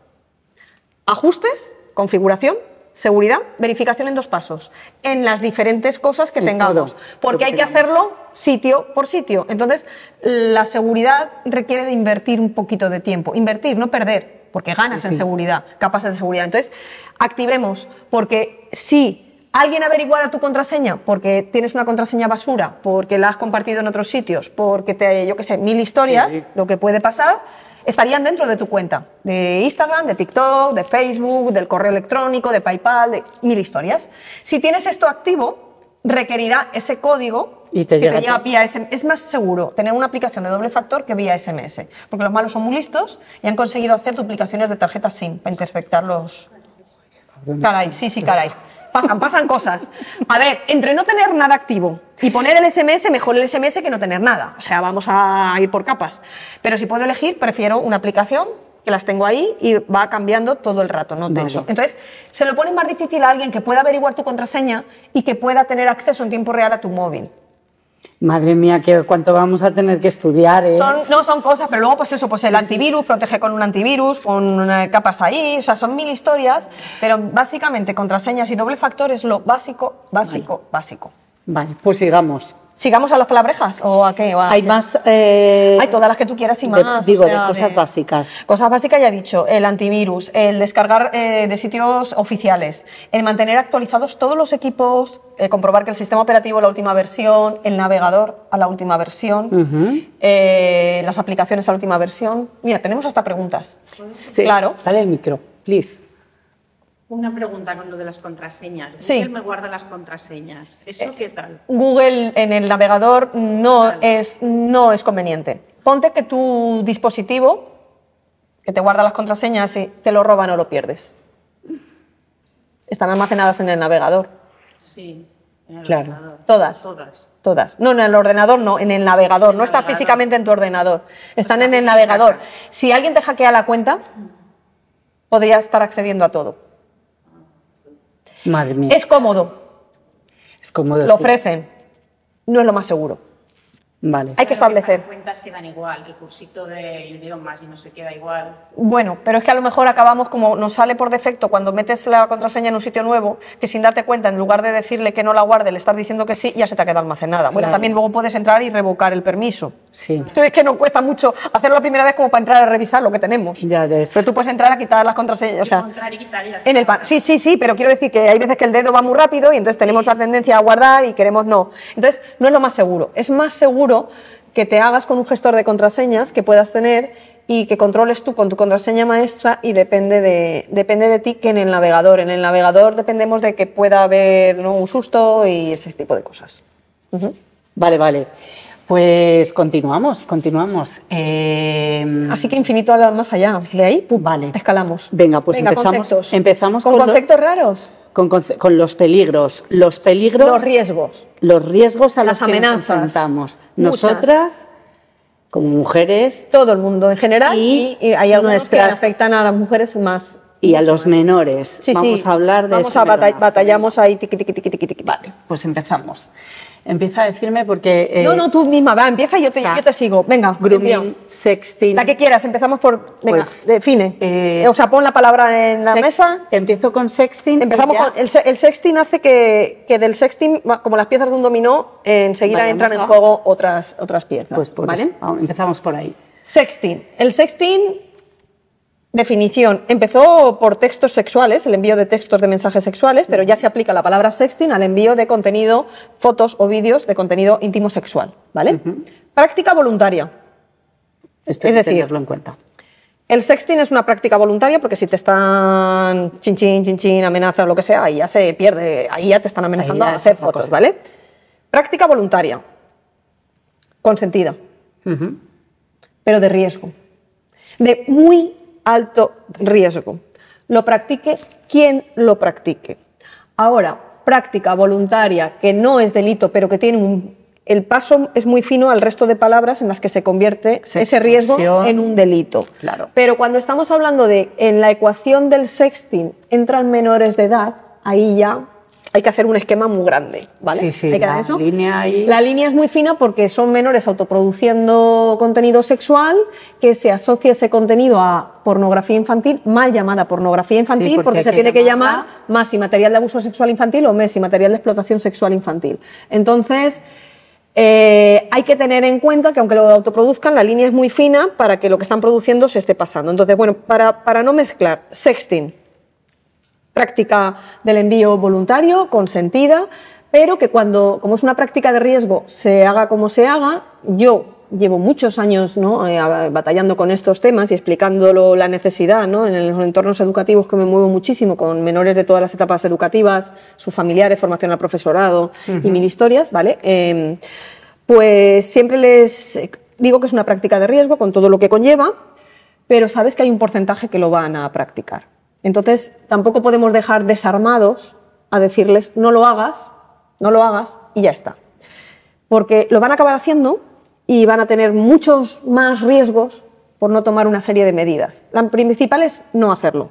Ajustes, configuración, seguridad, verificación en dos pasos, en las diferentes cosas que tengamos, porque hay que hacerlo sitio por sitio. Entonces, la seguridad requiere de invertir un poquito de tiempo. Invertir, no perder, porque ganas sí, sí. en seguridad, capas de seguridad. Entonces, activemos, porque si alguien averiguara tu contraseña, porque tienes una contraseña basura, porque la has compartido en otros sitios, porque te, yo qué sé, mil historias, sí, sí. lo que puede pasar, estarían dentro de tu cuenta, de Instagram, de TikTok, de Facebook, del correo electrónico, de PayPal, de mil historias. Si tienes esto activo, requerirá ese código y te si llega te llega vía S M S. Es más seguro tener una aplicación de doble factor que vía S M S, porque los malos son muy listos y han conseguido hacer duplicaciones de tarjetas SIM para interceptar los... Caray, sí, sí, caray. Pasan, pasan cosas. A ver, entre no tener nada activo y poner el S M S, mejor el S M S que no tener nada. O sea, vamos a ir por capas. Pero si puedo elegir, prefiero una aplicación que las tengo ahí y va cambiando todo el rato, no te eso. Entonces, se lo pone más difícil a alguien que pueda averiguar tu contraseña y que pueda tener acceso en tiempo real a tu móvil. Madre mía, que cuánto vamos a tener que estudiar, ¿eh? Son, no son cosas, pero luego pues eso, pues el sí, antivirus, sí. protege con un antivirus, con eh, capas ahí, o sea, son mil historias, pero básicamente contraseñas y doble factor es lo básico, básico, vale. básico. Vale, pues sigamos. ¿Sigamos a las palabrejas o a qué? O a Hay qué? más... Eh, Hay todas las que tú quieras y más. De, digo, o sea, de cosas de, básicas. Cosas básicas ya he dicho, el antivirus, el descargar eh, de sitios oficiales, el mantener actualizados todos los equipos, eh, comprobar que el sistema operativo a la última versión, el navegador a la última versión, uh-huh. eh, las aplicaciones a la última versión. Mira, tenemos hasta preguntas. Sí. Claro. Dale el micro, please. Una pregunta con lo de las contraseñas. Sí. Google me guarda las contraseñas. ¿Eso qué tal? Google en el navegador no, vale. es, no es conveniente. Ponte que tu dispositivo, que te guarda las contraseñas, si te lo roban o lo pierdes. Están almacenadas en el navegador. Sí, en el claro. ordenador. Todas. Todas. Todas. No, en el ordenador no, en el navegador. En el no está físicamente en tu ordenador. Están en el navegador. Si alguien te hackea la cuenta, podría estar accediendo a todo. Madre mía. Es cómodo. Es cómodo. Lo sí. ofrecen. No es lo más seguro. Vale. Hay que establecer. Las cuentas quedan igual, el cursito de idiomas y no se queda igual. Bueno, pero es que a lo mejor acabamos como nos sale por defecto cuando metes la contraseña en un sitio nuevo, que sin darte cuenta, en lugar de decirle que no la guarde, le estás diciendo que sí, ya se te ha quedado almacenada. Claro. Bueno, también luego puedes entrar y revocar el permiso. Sí. Es que no cuesta mucho hacerlo la primera vez como para entrar a revisar lo que tenemos. Ya ves. Pero tú puedes entrar a quitar las contraseñas. O sea, y quitar y en el pan. Sí, sí, sí, pero quiero decir que hay veces que el dedo va muy rápido y entonces tenemos la tendencia a guardar y queremos no. Entonces, no es lo más seguro. Es más seguro que te hagas con un gestor de contraseñas que puedas tener y que controles tú con tu contraseña maestra y depende de, depende de ti que en el navegador. En el navegador dependemos de que pueda haber, ¿no?, un susto y ese tipo de cosas. Uh-huh. Vale, vale. Pues continuamos, continuamos. Eh... Así que infinito más allá. De ahí, pum, vale. escalamos. Venga, pues Venga, empezamos, conceptos. empezamos con, con conceptos lo... raros. Con, con los peligros, los peligros, los riesgos, los riesgos a las los que amenazas, nos enfrentamos. Muchas. Nosotras, como mujeres, todo el mundo en general, y, y hay algunos nuestras, que afectan a las mujeres más y a los menores. Sí, Vamos sí. a hablar de Vamos este a batall batallamos ahí. Tiqui, tiqui, tiqui, tiqui, tiqui. Vale, pues empezamos. Empieza a decirme porque... Eh, no, no, tú misma, va, empieza y yo te, o sea, yo te sigo. Venga, grooming, sexting... La que quieras, empezamos por... Venga, pues, define. Eh, o sea, pon la palabra en la sex, mesa. Empiezo con sexting. Empezamos con... El, el sexting hace que, que del sexting, como las piezas de un dominó, eh, enseguida Vale, entran a... en juego otras, otras piezas. Pues por ¿vale? eso. Vamos, empezamos por ahí. Sexting. El sexting... Definición. Empezó por textos sexuales, el envío de textos de mensajes sexuales, pero ya se aplica la palabra sexting al envío de contenido, fotos o vídeos de contenido íntimo sexual, ¿vale? Uh-huh. Práctica voluntaria. Esto es hay que decir, tenerlo en cuenta. El sexting es una práctica voluntaria porque si te están chin chin, chin chin, amenazas o lo que sea, ahí ya se pierde, ahí ya te están amenazando a hacer fotos, cosa. ¿Vale? Práctica voluntaria. Consentida. Uh-huh. Pero de riesgo. De muy alto riesgo. Lo practique quien lo practique. Ahora, práctica voluntaria que no es delito, pero que tiene un... El paso es muy fino al resto de palabras en las que se convierte ese riesgo en un delito. Claro. Pero cuando estamos hablando de en la ecuación del sexting entran menores de edad, ahí ya hay que hacer un esquema muy grande, ¿vale? Sí, sí, ¿Hay que la hacer eso? línea ahí... La línea es muy fina porque son menores autoproduciendo contenido sexual, que se asocia ese contenido a pornografía infantil, mal llamada pornografía infantil, Sí, porque porque, hay se que tiene que llamarla- llamar más y material de abuso sexual infantil o mes y material de explotación sexual infantil. Entonces, eh, hay que tener en cuenta que aunque lo autoproduzcan, la línea es muy fina para que lo que están produciendo se esté pasando. Entonces, bueno, para, para no mezclar, sexting, práctica del envío voluntario, consentida, pero que cuando, como es una práctica de riesgo, se haga como se haga. Yo llevo muchos años, ¿no?, eh, batallando con estos temas y explicándolo la necesidad, ¿no?, en los entornos educativos, que me muevo muchísimo con menores de todas las etapas educativas, sus familiares, formación al profesorado uh-huh. y mil historias, ¿vale? Eh, pues siempre les digo que es una práctica de riesgo con todo lo que conlleva, pero sabes que hay un porcentaje que lo van a practicar. Entonces, tampoco podemos dejar desarmados a decirles no lo hagas, no lo hagas y ya está. Porque lo van a acabar haciendo y van a tener muchos más riesgos por no tomar una serie de medidas. La principal es no hacerlo.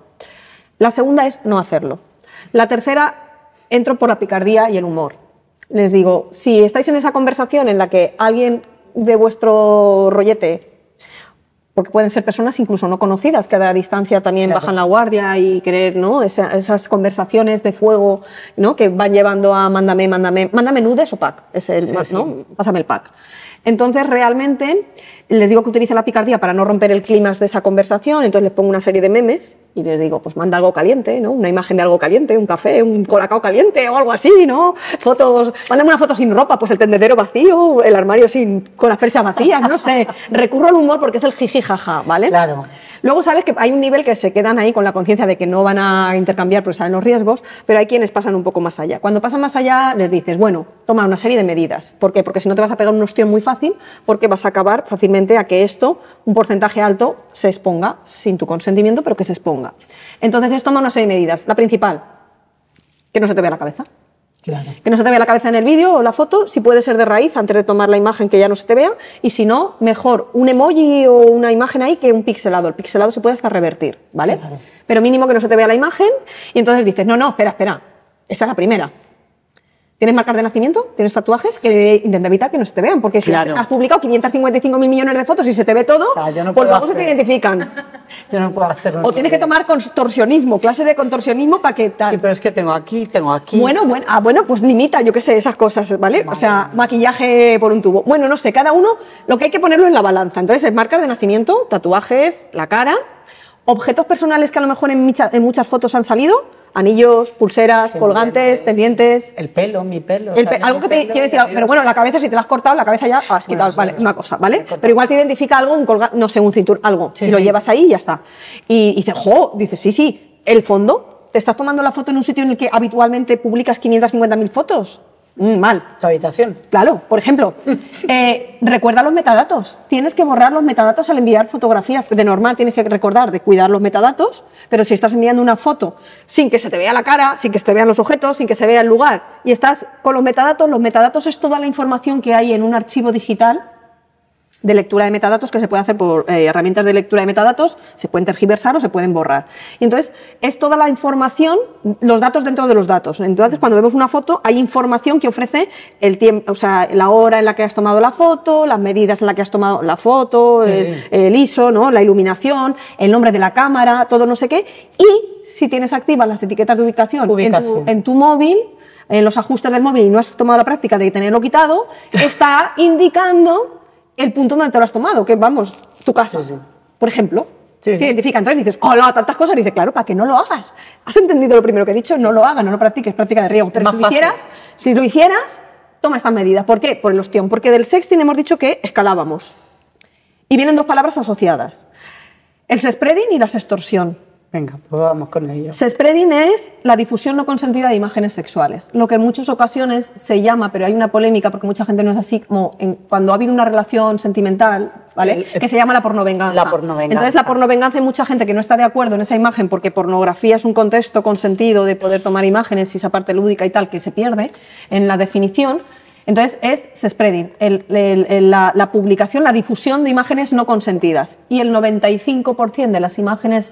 La segunda es no hacerlo. La tercera, entro por la picardía y el humor. Les digo, si estáis en esa conversación en la que alguien de vuestro rollete, porque pueden ser personas incluso no conocidas, que a la distancia también claro. bajan la guardia y querer, ¿no?, Esa, esas conversaciones de fuego, ¿no?, que van llevando a mándame, mándame, mándame nudes o pack, es el, sí, ¿no? Sí. Pásame el pack. Entonces, realmente, les digo que utilicen la picardía para no romper el clímax de esa conversación, entonces les pongo una serie de memes y les digo, pues manda algo caliente, ¿no?, una imagen de algo caliente, un café, un colacao caliente o algo así, ¿no?, fotos, mándame una foto sin ropa, pues el tendedero vacío, el armario sin, con las perchas vacías, no sé, recurro al humor porque es el jiji jaja, ¿vale? Claro. Luego sabes que hay un nivel que se quedan ahí con la conciencia de que no van a intercambiar porque saben los riesgos, pero hay quienes pasan un poco más allá. Cuando pasan más allá les dices, bueno, toma una serie de medidas. ¿Por qué? Porque si no te vas a pegar un ostión muy fácil, porque vas a acabar fácilmente a que esto, un porcentaje alto, se exponga, sin tu consentimiento, pero que se exponga. Entonces es toma una serie de medidas. La principal, que no se te vea la cabeza. Claro. Que no se te vea la cabeza en el vídeo o la foto, si puede ser de raíz antes de tomar la imagen, que ya no se te vea, y si no, mejor un emoji o una imagen ahí que un pixelado. El pixelado se puede hasta revertir, ¿vale? Claro. Pero mínimo que no se te vea la imagen, y entonces dices, no, no, espera, espera, esta es la primera. ¿Tienes marcas de nacimiento? ¿Tienes tatuajes? Que intenta evitar que no se te vean, porque si claro. has publicado quinientos cincuenta y cinco mil millones de fotos y se te ve todo, o sea, yo no pues luego hacer... se te identifican. Yo no puedo hacer un... O tienes que tomar contorsionismo, clases de contorsionismo para que tal. Sí, pero es que tengo aquí, tengo aquí. Bueno, bueno, ah, bueno, pues limita, yo qué sé, esas cosas, ¿vale? Vale. O sea, maquillaje por un tubo. Bueno, no sé, cada uno, lo que hay que ponerlo en la balanza. Entonces, es marcas de nacimiento, tatuajes, la cara, objetos personales que a lo mejor en, mucha, en muchas fotos han salido. Anillos, pulseras, sí, colgantes, pendientes. El pelo, mi pelo. El pe algo que te quiero decir, pero bueno, la cabeza, si te la has cortado, la cabeza ya has quitado, bueno, vale, una cosa, ¿vale? Pero igual te identifica algo, un colgante, no sé, un cinturón, algo, sí, y sí. lo llevas ahí y ya está. Y, y dices, jo, dices, sí, sí, el fondo, ¿te estás tomando la foto en un sitio en el que habitualmente publicas quinientas cincuenta mil fotos? Mm, mal. ¿Tu habitación? Claro, por ejemplo, eh, recuerda los metadatos. Tienes que borrar los metadatos al enviar fotografías. De normal tienes que recordar de cuidar los metadatos, pero si estás enviando una foto sin que se te vea la cara, sin que se te vean los objetos, sin que se vea el lugar, y estás con los metadatos, los metadatos es toda la información que hay en un archivo digital de lectura de metadatos que se puede hacer por eh, herramientas de lectura de metadatos, se pueden tergiversar o se pueden borrar. Y entonces es toda la información, los datos dentro de los datos. Entonces cuando vemos una foto hay información que ofrece el tiempo, o sea, la hora en la que has tomado la foto, las medidas en las que has tomado la foto, sí, el, sí. el I S O, ¿no?, la iluminación, el nombre de la cámara, todo no sé qué. Y si tienes activas las etiquetas de ubicación, ubicación. En, tu, en tu móvil, en los ajustes del móvil y no has tomado la práctica de tenerlo quitado, está indicando el punto donde te lo has tomado, que vamos, tu casa, sí, sí. por ejemplo, sí, se sí. identifica. Entonces dices, hola, tantas cosas, y dices, claro, para que no lo hagas. ¿Has entendido lo primero que he dicho? Sí. No lo hagas, no lo practiques, práctica de riesgo. Pero si lo, hicieras, si lo hicieras, toma estas medidas. ¿Por qué? Por el ostión. Porque del sexting hemos dicho que escalábamos. Y vienen dos palabras asociadas. El sexpreading y la sextorsión. Venga, pues vamos con ello. Spreading es la difusión no consentida de imágenes sexuales, lo que en muchas ocasiones se llama, pero hay una polémica porque mucha gente no es así, como en, cuando ha habido una relación sentimental, ¿vale? El, el, que se llama la pornovenganza. La pornovenganza. Entonces la pornovenganza hay mucha gente que no está de acuerdo en esa imagen porque pornografía es un contexto consentido de poder tomar imágenes y esa parte lúdica y tal que se pierde en la definición. Entonces es spreading, el, el, el, la, la publicación, la difusión de imágenes no consentidas, y el noventa y cinco por ciento de las imágenes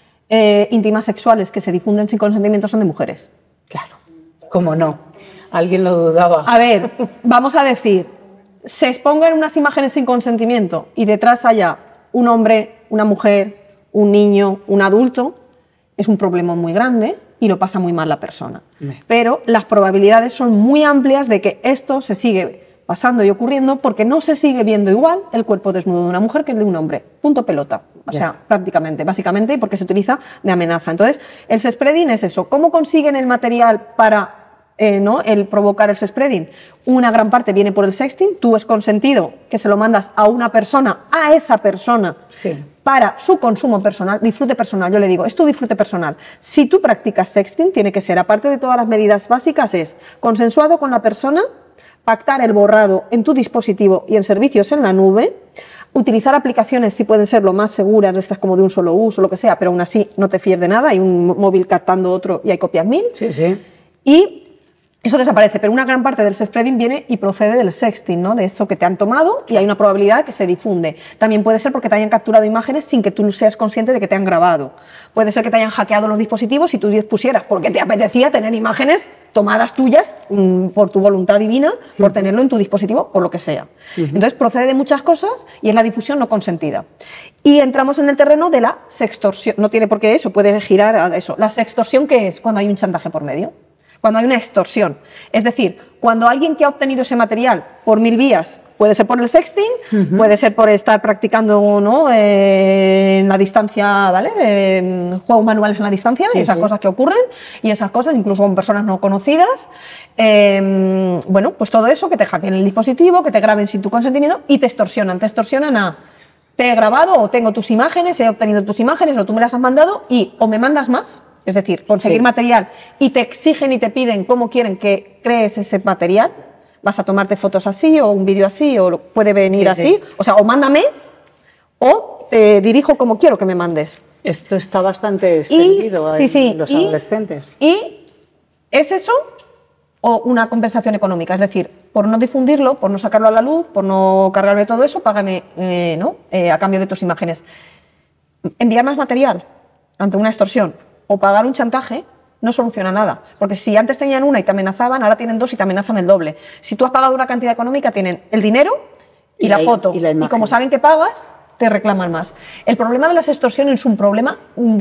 Eh, íntimas sexuales que se difunden sin consentimiento son de mujeres. Claro, cómo no, alguien lo dudaba. A ver, vamos a decir, se expongan unas imágenes sin consentimiento y detrás haya un hombre, una mujer, un niño, un adulto, es un problema muy grande y lo pasa muy mal la persona. Me. Pero las probabilidades son muy amplias de que esto se sigue pasando y ocurriendo porque no se sigue viendo igual el cuerpo desnudo de una mujer que el de un hombre. Punto pelota. O ya sea, está. prácticamente, básicamente, porque se utiliza de amenaza. Entonces, el spreading es eso. ¿Cómo consiguen el material para eh, ¿no? el provocar el spreading? Una gran parte viene por el sexting. Tú es consentido que se lo mandas a una persona, a esa persona, sí. para su consumo personal, disfrute personal. Yo le digo, es tu disfrute personal. Si tú practicas sexting, tiene que ser, aparte de todas las medidas básicas, es consensuado con la persona, pactar el borrado en tu dispositivo y en servicios en la nube, utilizar aplicaciones si pueden ser lo más seguras, estas como de un solo uso, lo que sea, pero aún así no te fíes de nada, hay un móvil captando otro y hay copias mil. Sí, sí. Y eso desaparece, pero una gran parte del spreading viene y procede del sexting, ¿no? De eso que te han tomado y hay una probabilidad que se difunde. También puede ser porque te hayan capturado imágenes sin que tú seas consciente de que te han grabado. Puede ser que te hayan hackeado los dispositivos y tú pusieras porque te apetecía tener imágenes tomadas tuyas mmm, por tu voluntad divina, por uh-huh. tenerlo en tu dispositivo, por lo que sea. Uh-huh. Entonces procede de muchas cosas y es la difusión no consentida. Y entramos en el terreno de la sextorsión. No tiene por qué eso, puede girar a eso. ¿La sextorsión qué es? Cuando hay un chantaje por medio. Cuando hay una extorsión. Es decir, cuando alguien que ha obtenido ese material por mil vías, puede ser por el sexting, uh-huh. puede ser por estar practicando, ¿no? eh, en la distancia, ¿vale? Eh, juegos manuales en la distancia, sí, esas sí. cosas que ocurren, y esas cosas, incluso con personas no conocidas. Eh, bueno, pues todo eso, que te hackeen el dispositivo, que te graben sin tu consentimiento y te extorsionan. Te extorsionan a, te he grabado o tengo tus imágenes, he obtenido tus imágenes o tú me las has mandado y o me mandas más. Es decir, conseguir sí. material y te exigen y te piden cómo quieren que crees ese material. Vas a tomarte fotos así o un vídeo así o puede venir sí, así. Sí. O sea, o mándame o te dirijo como quiero que me mandes. Esto está bastante extendido y, en sí, sí. los y, adolescentes. Y es eso o una compensación económica. Es decir, por no difundirlo, por no sacarlo a la luz, por no cargarme todo eso, págame eh, ¿no? eh, a cambio de tus imágenes. Enviar más material ante una extorsión o pagar un chantaje no soluciona nada, porque si antes tenían una y te amenazaban, ahora tienen dos y te amenazan el doble. Si tú has pagado una cantidad económica, tienen el dinero y, y la, la foto, y, la y como saben que pagas, te reclaman más. El problema de las extorsiones es un problema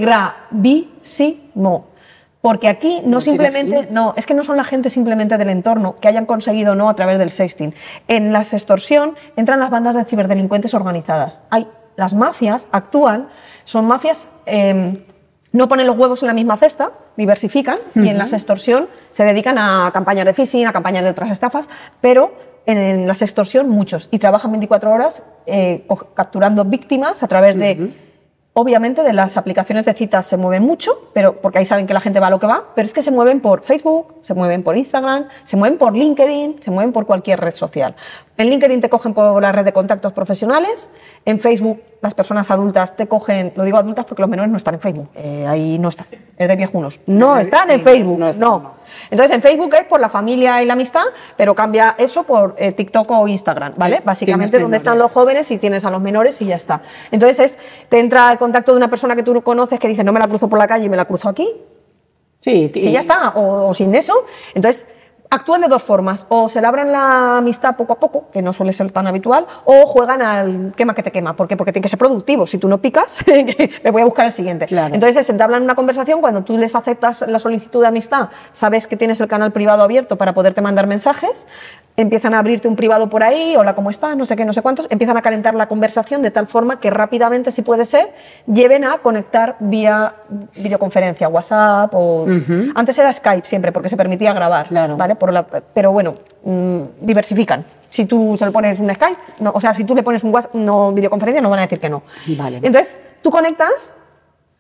gravísimo, porque aquí no, no simplemente, no, es que no son la gente simplemente del entorno que hayan conseguido no a través del sexting. En la extorsión entran las bandas de ciberdelincuentes organizadas. Hay, las mafias actúan, son mafias... Eh, no ponen los huevos en la misma cesta, diversifican, uh-huh. y en la extorsión se dedican a campañas de phishing, a campañas de otras estafas, pero en, en la extorsión muchos, y trabajan veinticuatro horas eh, capturando víctimas a través de, uh-huh. obviamente, de las aplicaciones de citas se mueven mucho, pero porque ahí saben que la gente va a lo que va, pero es que se mueven por Facebook, se mueven por Instagram, se mueven por LinkedIn, se mueven por cualquier red social. En LinkedIn te cogen por la red de contactos profesionales, en Facebook las personas adultas te cogen, lo digo adultas porque los menores no están en Facebook, eh, ahí no están, es de viejunos, no están sí, en Facebook, no, están, no. no. Entonces en Facebook es por la familia y la amistad, pero cambia eso por eh, TikTok o Instagram, ¿vale? Básicamente donde están los jóvenes y tienes a los menores y ya está. Entonces es, te entra el contacto de una persona que tú no conoces que dice no me la cruzo por la calle y me la cruzo aquí. Sí, sí, ya está, o, o sin eso. Entonces actúan de dos formas, o se labran la amistad poco a poco, que no suele ser tan habitual, o juegan al quema que te quema. ¿Por qué? Porque tiene que ser productivo. Si tú no picas, me voy a buscar el siguiente. Claro. Entonces se entablan una conversación, cuando tú les aceptas la solicitud de amistad, sabes que tienes el canal privado abierto para poderte mandar mensajes, empiezan a abrirte un privado por ahí, hola, ¿cómo estás? No sé qué, no sé cuántos, empiezan a calentar la conversación de tal forma que rápidamente, si puede ser, lleven a conectar vía videoconferencia, WhatsApp o... Uh-huh. Antes era Skype siempre, porque se permitía grabar, claro. ¿vale? Por la... Pero bueno, mmm, diversifican. Si tú se le pones un Skype, no, o sea, si tú le pones un WhatsApp, no videoconferencia, no van a decir que no. Vale. Entonces, tú conectas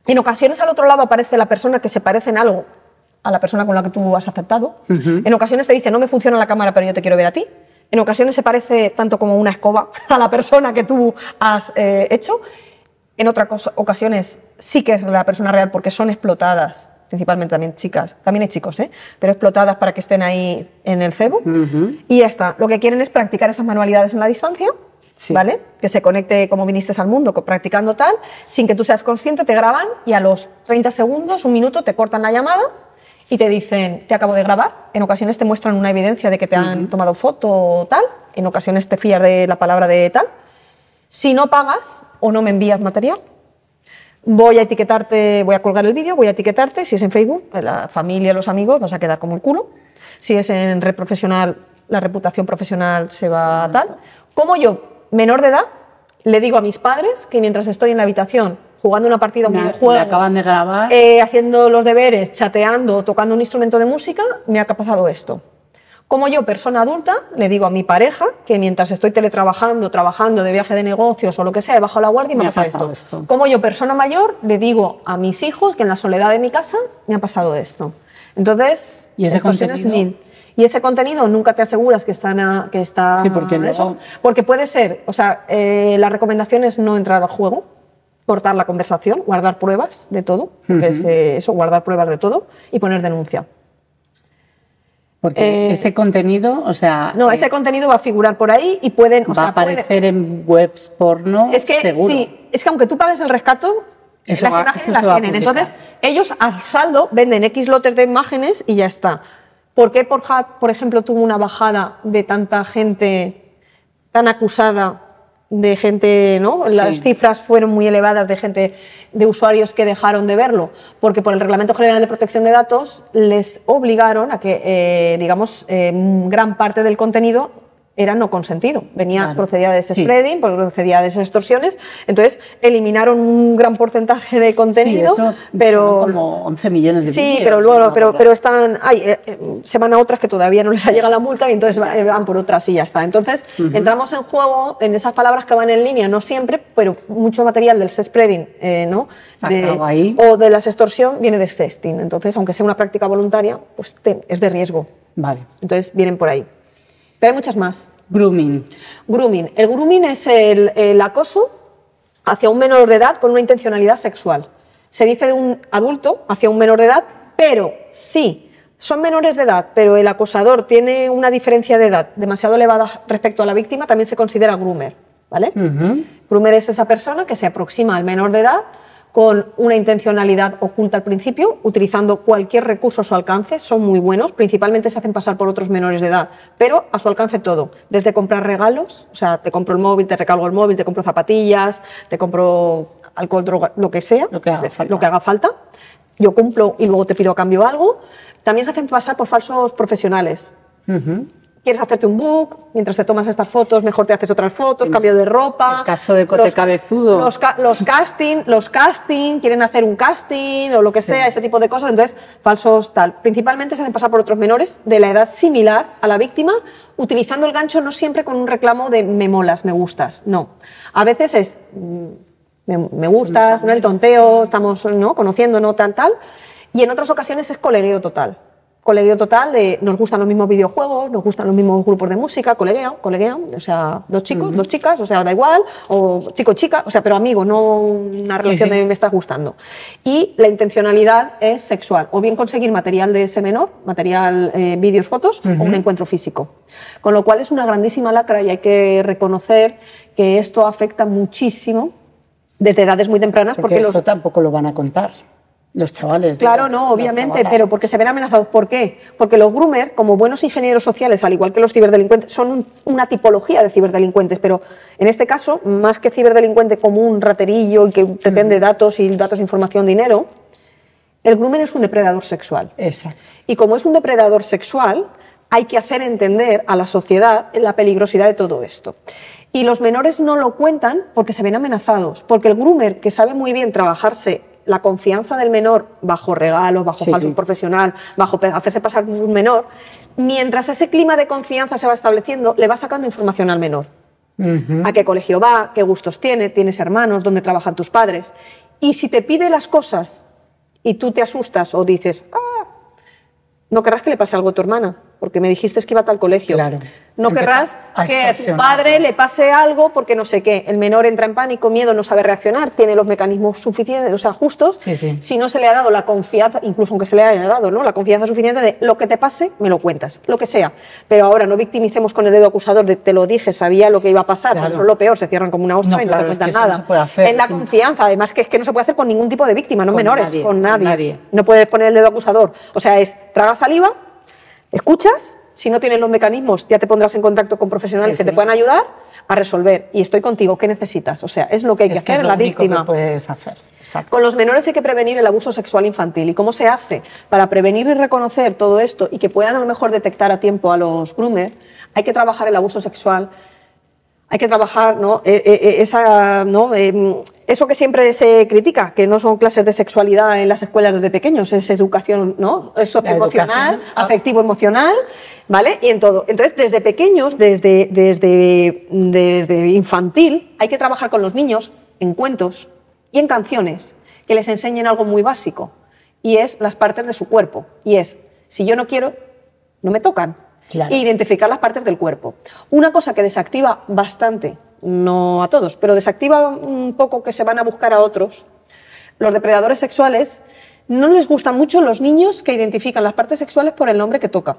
En ocasiones al otro lado aparece la persona que se parece en algo a la persona con la que tú has aceptado. Uh-huh. En ocasiones te dice, no me funciona la cámara, pero yo te quiero ver a ti. En ocasiones se parece tanto como una escoba a la persona que tú has eh, hecho. En otras ocasiones sí que es la persona real porque son explotadas, principalmente también chicas, también hay chicos, ¿eh? Pero explotadas para que estén ahí en el cebo. Uh-huh. Y ya está. Lo que quieren es practicar esas manualidades en la distancia. Sí. ¿Vale? Que se conecte como viniste al mundo, practicando tal, sin que tú seas consciente, te graban y a los treinta segundos, un minuto, te cortan la llamada y te dicen, te acabo de grabar. En ocasiones te muestran una evidencia de que te uh-huh. han tomado foto o tal, en ocasiones te fías de la palabra de tal. Si no pagas o no me envías material, voy a etiquetarte, voy a colgar el vídeo, voy a etiquetarte, si es en Facebook, la familia, los amigos, vas a quedar como el culo. Si es en red profesional, la reputación profesional se va uh-huh. tal. Como yo, menor de edad, le digo a mis padres que mientras estoy en la habitación jugando una partida, un videojuego, me acaban de grabar, eh, haciendo los deberes, chateando, tocando un instrumento de música, me ha pasado esto. Como yo, persona adulta, le digo a mi pareja que mientras estoy teletrabajando, trabajando de viaje de negocios o lo que sea, he bajado la guardia y me, me ha pasado esto. esto. Como yo, persona mayor, le digo a mis hijos que en la soledad de mi casa me ha pasado esto. Entonces, ¿y ese contenido? Mil. Y ese contenido nunca te aseguras que está, na, que está sí, porque, no. eso, porque puede ser, o sea, eh, la recomendación es no entrar al juego, cortar la conversación, guardar pruebas de todo, porque uh-huh. es eh, eso, guardar pruebas de todo y poner denuncia. Porque eh, ese contenido, o sea... No, eh, ese contenido va a figurar por ahí y pueden... Va o sea, a aparecer puede, en webs porno, es que, seguro. Sí, es que aunque tú pagues el rescato, eso las va, imágenes eso las se tienen. Entonces, ellos al saldo venden X lotes de imágenes y ya está. ¿Por qué Pornhub, por ejemplo, tuvo una bajada de tanta gente tan acusada de gente, ¿no? Sí. Las cifras fueron muy elevadas de gente, de usuarios que dejaron de verlo, porque por el Reglamento General de Protección de Datos les obligaron a que, eh, digamos, eh, gran parte del contenido era no consentido. Venía, claro. procedía de ese sí. spreading, procedía de esas extorsiones, entonces eliminaron un gran porcentaje de contenido, sí, de hecho, pero como once millones de sí, vídeos. Sí, pero luego, no, pero, pero están, ay, eh, eh, se van a otras que todavía no les ha llegado la multa y entonces van, van por otras y ya está. Entonces uh-huh. entramos en juego en esas palabras que van en línea, no siempre, pero mucho material del spreading, eh, ¿no? De, ahí. O de las extorsión viene de sexting. Entonces, aunque sea una práctica voluntaria, pues te, es de riesgo. Vale. Entonces vienen por ahí. Pero hay muchas más. Grooming. Grooming. El grooming es el, el acoso hacia un menor de edad con una intencionalidad sexual. Se dice de un adulto hacia un menor de edad, pero sí, son menores de edad, pero el acosador tiene una diferencia de edad demasiado elevada respecto a la víctima, también se considera groomer, ¿vale? Uh-huh. Groomer es esa persona que se aproxima al menor de edad con una intencionalidad oculta al principio, utilizando cualquier recurso a su alcance, son muy buenos, principalmente se hacen pasar por otros menores de edad, pero a su alcance todo, desde comprar regalos, o sea, te compro el móvil, te recargo el móvil, te compro zapatillas, te compro alcohol, droga, lo que sea, lo que haga falta. Lo que haga falta. Yo cumplo y luego te pido a cambio algo. También se hacen pasar por falsos profesionales. Uh-huh. Quieres hacerte un book, mientras te tomas estas fotos, mejor te haces otras fotos, el, cambio de ropa. El caso de Cote los, Cabezudo. Los, los casting, los casting, quieren hacer un casting o lo que sí. sea, ese tipo de cosas. Entonces, falsos tal. Principalmente se hacen pasar por otros menores de la edad similar a la víctima, utilizando el gancho no siempre con un reclamo de me molas, me gustas. No. A veces es me, me gustas, ¿no? El tonteo, estamos, ¿no? conociéndonos, tal, tal. Y en otras ocasiones es colegueo total. Colegueo total de nos gustan los mismos videojuegos, nos gustan los mismos grupos de música, colegueo, colegueo, o sea, dos chicos, uh-huh. dos chicas, o sea, da igual, o chico-chica, o sea, pero amigo, no una relación sí, sí. de me estás gustando. Y la intencionalidad es sexual, o bien conseguir material de ese menor, material, eh, vídeos, fotos, uh-huh. o un encuentro físico. Con lo cual es una grandísima lacra y hay que reconocer que esto afecta muchísimo desde edades muy tempranas. Porque, porque esto los... tampoco lo van a contar. Los chavales. Claro, digo, no, obviamente, pero porque se ven amenazados. ¿Por qué? Porque los groomers, como buenos ingenieros sociales, al igual que los ciberdelincuentes, son un, una tipología de ciberdelincuentes, pero en este caso, más que ciberdelincuente como un raterillo y que pretende uh-huh. datos y datos, información, dinero, el groomer es un depredador sexual. Exacto. Y como es un depredador sexual, hay que hacer entender a la sociedad la peligrosidad de todo esto. Y los menores no lo cuentan porque se ven amenazados, porque el groomer, que sabe muy bien trabajarse la confianza del menor bajo regalos, bajo sí, falso sí. profesional, bajo hacerse pasar por un menor, mientras ese clima de confianza se va estableciendo, le va sacando información al menor. Uh-huh. A qué colegio va, qué gustos tiene, tienes hermanos, dónde trabajan tus padres. Y si te pide las cosas y tú te asustas o dices, ah, no querrás que le pase algo a tu hermana, porque me dijiste que iba a tal colegio. Claro. No Empieza querrás a que a tu extorsionarlas. padre le pase algo porque no sé qué. El menor entra en pánico, miedo, no sabe reaccionar, tiene los mecanismos suficientes, o sea, justos. Sí, sí. Si no se le ha dado la confianza, incluso aunque se le haya dado, ¿no? La confianza suficiente de lo que te pase, me lo cuentas, lo que sea. Pero ahora no victimicemos con el dedo acusador de te lo dije, sabía lo que iba a pasar. Claro. Eso es lo peor, se cierran como una ostra No, y no claro, te es cuentan que eso nada. no se puede hacer, en la sí. confianza, además que es que no se puede hacer con ningún tipo de víctima, no Con menores, nadie, con con nadie. nadie. No puedes poner el dedo acusador. O sea, es traga saliva, escuchas, si no tienes los mecanismos ya te pondrás en contacto con profesionales Sí, que sí. te puedan ayudar a resolver. Y estoy contigo, ¿qué necesitas? O sea, es lo que hay que Es que hacer, es lo la único víctima. que puedes hacer. Exacto. Con los menores hay que prevenir el abuso sexual infantil. ¿Y cómo se hace? Para prevenir y reconocer todo esto y que puedan a lo mejor detectar a tiempo a los groomers, hay que trabajar el abuso sexual. Hay que trabajar, ¿no? Eh, eh, esa, ¿no? Eh, eso que siempre se critica, que no son clases de sexualidad en las escuelas desde pequeños, es educación, ¿no? Es socioemocional, educación. afectivo-emocional, ¿vale? Y en todo. Entonces, desde pequeños, desde, desde, desde infantil, hay que trabajar con los niños en cuentos y en canciones que les enseñen algo muy básico, y es las partes de su cuerpo. Y es, si yo no quiero, no me tocan. Claro. E identificar las partes del cuerpo. Una cosa que desactiva bastante, no a todos, pero desactiva un poco que se van a buscar a otros, los depredadores sexuales, no les gustan mucho los niños que identifican las partes sexuales por el nombre que toca.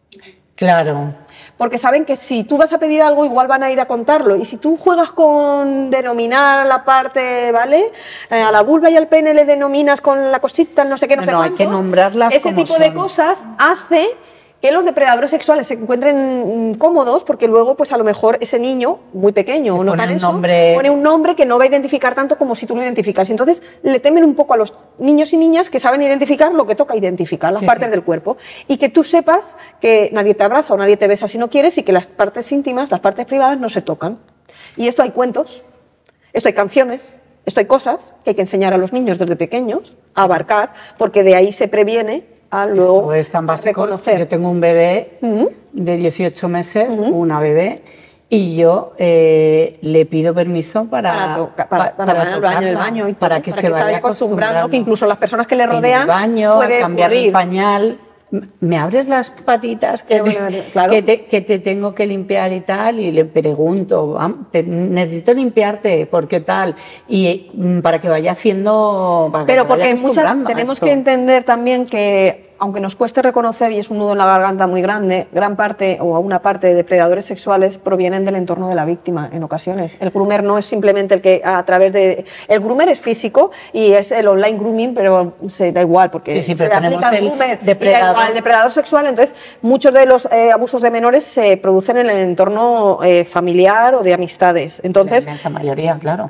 Claro. Porque saben que si tú vas a pedir algo, igual van a ir a contarlo. Y si tú juegas con denominar la parte, ¿vale? Eh, a la vulva y al pene le denominas con la cosita, no sé qué, no, No, sé no, hay cuántos. que nombrarlas Ese como tipo de son. cosas hace que los depredadores sexuales se encuentren mm, cómodos, porque luego, pues a lo mejor ese niño, muy pequeño o no pone tan un eso, nombre- pone un nombre que no va a identificar tanto como si tú lo identificas. Y entonces le temen un poco a los niños y niñas que saben identificar lo que toca identificar, las Sí, partes sí. del cuerpo. Y que tú sepas que nadie te abraza o nadie te besa si no quieres y que las partes íntimas, las partes privadas no se tocan. Y esto hay cuentos, esto hay canciones, esto hay cosas que hay que enseñar a los niños desde pequeños a abarcar, porque de ahí se previene a luego Esto es tan básico. reconocer. Yo tengo un bebé Ujú. de dieciocho meses, una bebé, y yo eh, le pido permiso para, para, toca- para, para, para el baño, el tocarla, baño y todo, para que se vaya acostumbrando, que incluso las personas que le en rodean el baño, puede cambiar ocurrir. el pañal. ¿Me abres las patitas que, Qué bueno, claro. que, te, que te tengo que limpiar y tal? Y le pregunto, "Am, te- necesito limpiarte, ¿por qué tal?" Y mm, para que vaya haciendo... Para que Pero se vaya porque muchas acostumbrando a tenemos esto. que entender también que, aunque nos cueste reconocer y es un nudo en la garganta muy grande, gran parte o una parte de depredadores sexuales provienen del entorno de la víctima en ocasiones. El groomer no es simplemente el que a través de... El groomer es físico y es el online grooming, pero se da igual porque Sí, sí, pero se tenemos aplica al el groomer y depredador. da igual, el depredador sexual. Entonces, muchos de los eh, abusos de menores se producen en el entorno eh, familiar o de amistades. La Entonces, inmensa mayoría, claro.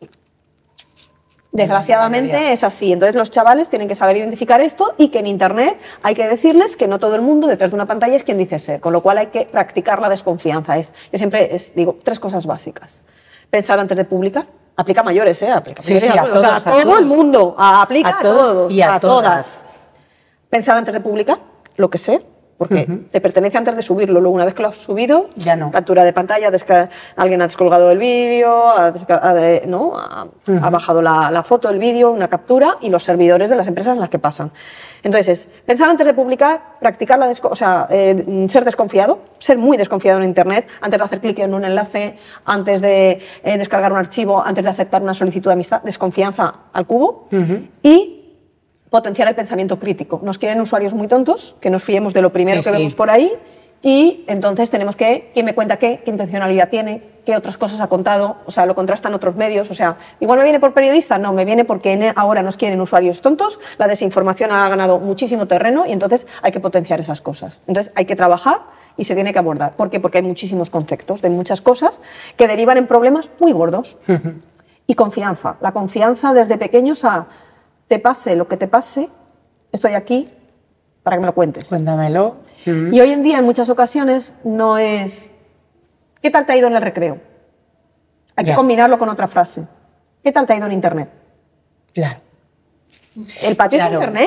desgraciadamente mayoría. es así. Entonces los chavales tienen que saber identificar esto y que en Internet hay que decirles que no todo el mundo detrás de una pantalla es quien dice ser, con lo cual hay que practicar la desconfianza. Es, yo siempre es- digo tres cosas básicas. Pensar antes de publicar. Aplica a mayores, ¿eh? Aplica Sí, sí, mayores, a o sea, todos, a a todo todos. el mundo. A, aplica A todos y a todas. todas. Pensar antes de publicar, lo que sé, porque te pertenece antes de subirlo. Luego, una vez que lo has subido, Ya no. captura de pantalla, desca- alguien ha descolgado el vídeo, ha, desca- ha de- ¿no? ha, ha bajado la, la foto, el vídeo, una captura y los servidores de las empresas en las que pasan. Entonces, es pensar antes de publicar, practicar la desco- o sea, eh, ser desconfiado, ser muy desconfiado en Internet, antes de hacer clic en un enlace, antes de eh, descargar un archivo, antes de aceptar una solicitud de amistad, desconfianza al cubo y potenciar el pensamiento crítico. Nos quieren usuarios muy tontos, que nos fiemos de lo primero Sí, que sí. vemos por ahí y entonces tenemos que, ¿quién me cuenta qué? ¿Qué intencionalidad tiene? ¿Qué otras cosas ha contado? O sea, lo contrastan otros medios. O sea, igual me viene por periodista, no, me viene porque en- ahora nos quieren usuarios tontos, la desinformación ha ganado muchísimo terreno y entonces hay que potenciar esas cosas. Entonces hay que trabajar y se tiene que abordar. ¿Por qué? Porque hay muchísimos conceptos de muchas cosas que derivan en problemas muy gordos. Y confianza. La confianza desde pequeños a te pase lo que te pase, estoy aquí para que me lo cuentes. Cuéntamelo. Y hoy en día, en muchas ocasiones, no es ¿qué tal te ha ido en el recreo? Hay que Ya. combinarlo con otra frase. ¿Qué tal te ha ido en Internet? Claro. El patio Claro. es Internet.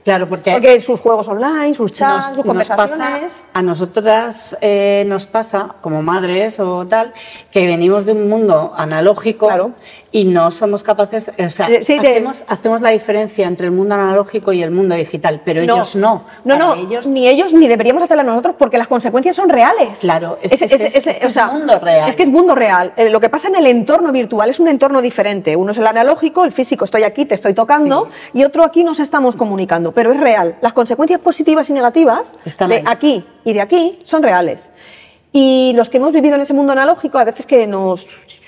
Claro, porque, porque sus juegos online, sus chats, nos, sus nos pasa, conversaciones... a nosotras eh, nos pasa, como madres o tal, que venimos de un mundo analógico Claro. y no somos capaces, o sea, Eh, sí, de- hacemos, hacemos la diferencia entre el mundo analógico y el mundo digital, pero ellos no. No, Para no, ellos, ni ellos ni deberíamos hacerla nosotros porque las consecuencias son reales. Claro, es que es- es- es que es mundo real. Es que es mundo real. Eh, lo que pasa en el entorno virtual es un entorno diferente. Uno es el analógico, el físico, estoy aquí, te estoy tocando, y otro aquí nos estamos comunicando, pero es real. Las consecuencias positivas y negativas Están de ahí. aquí y de aquí son reales. Y los que hemos vivido en ese mundo analógico a veces que nos...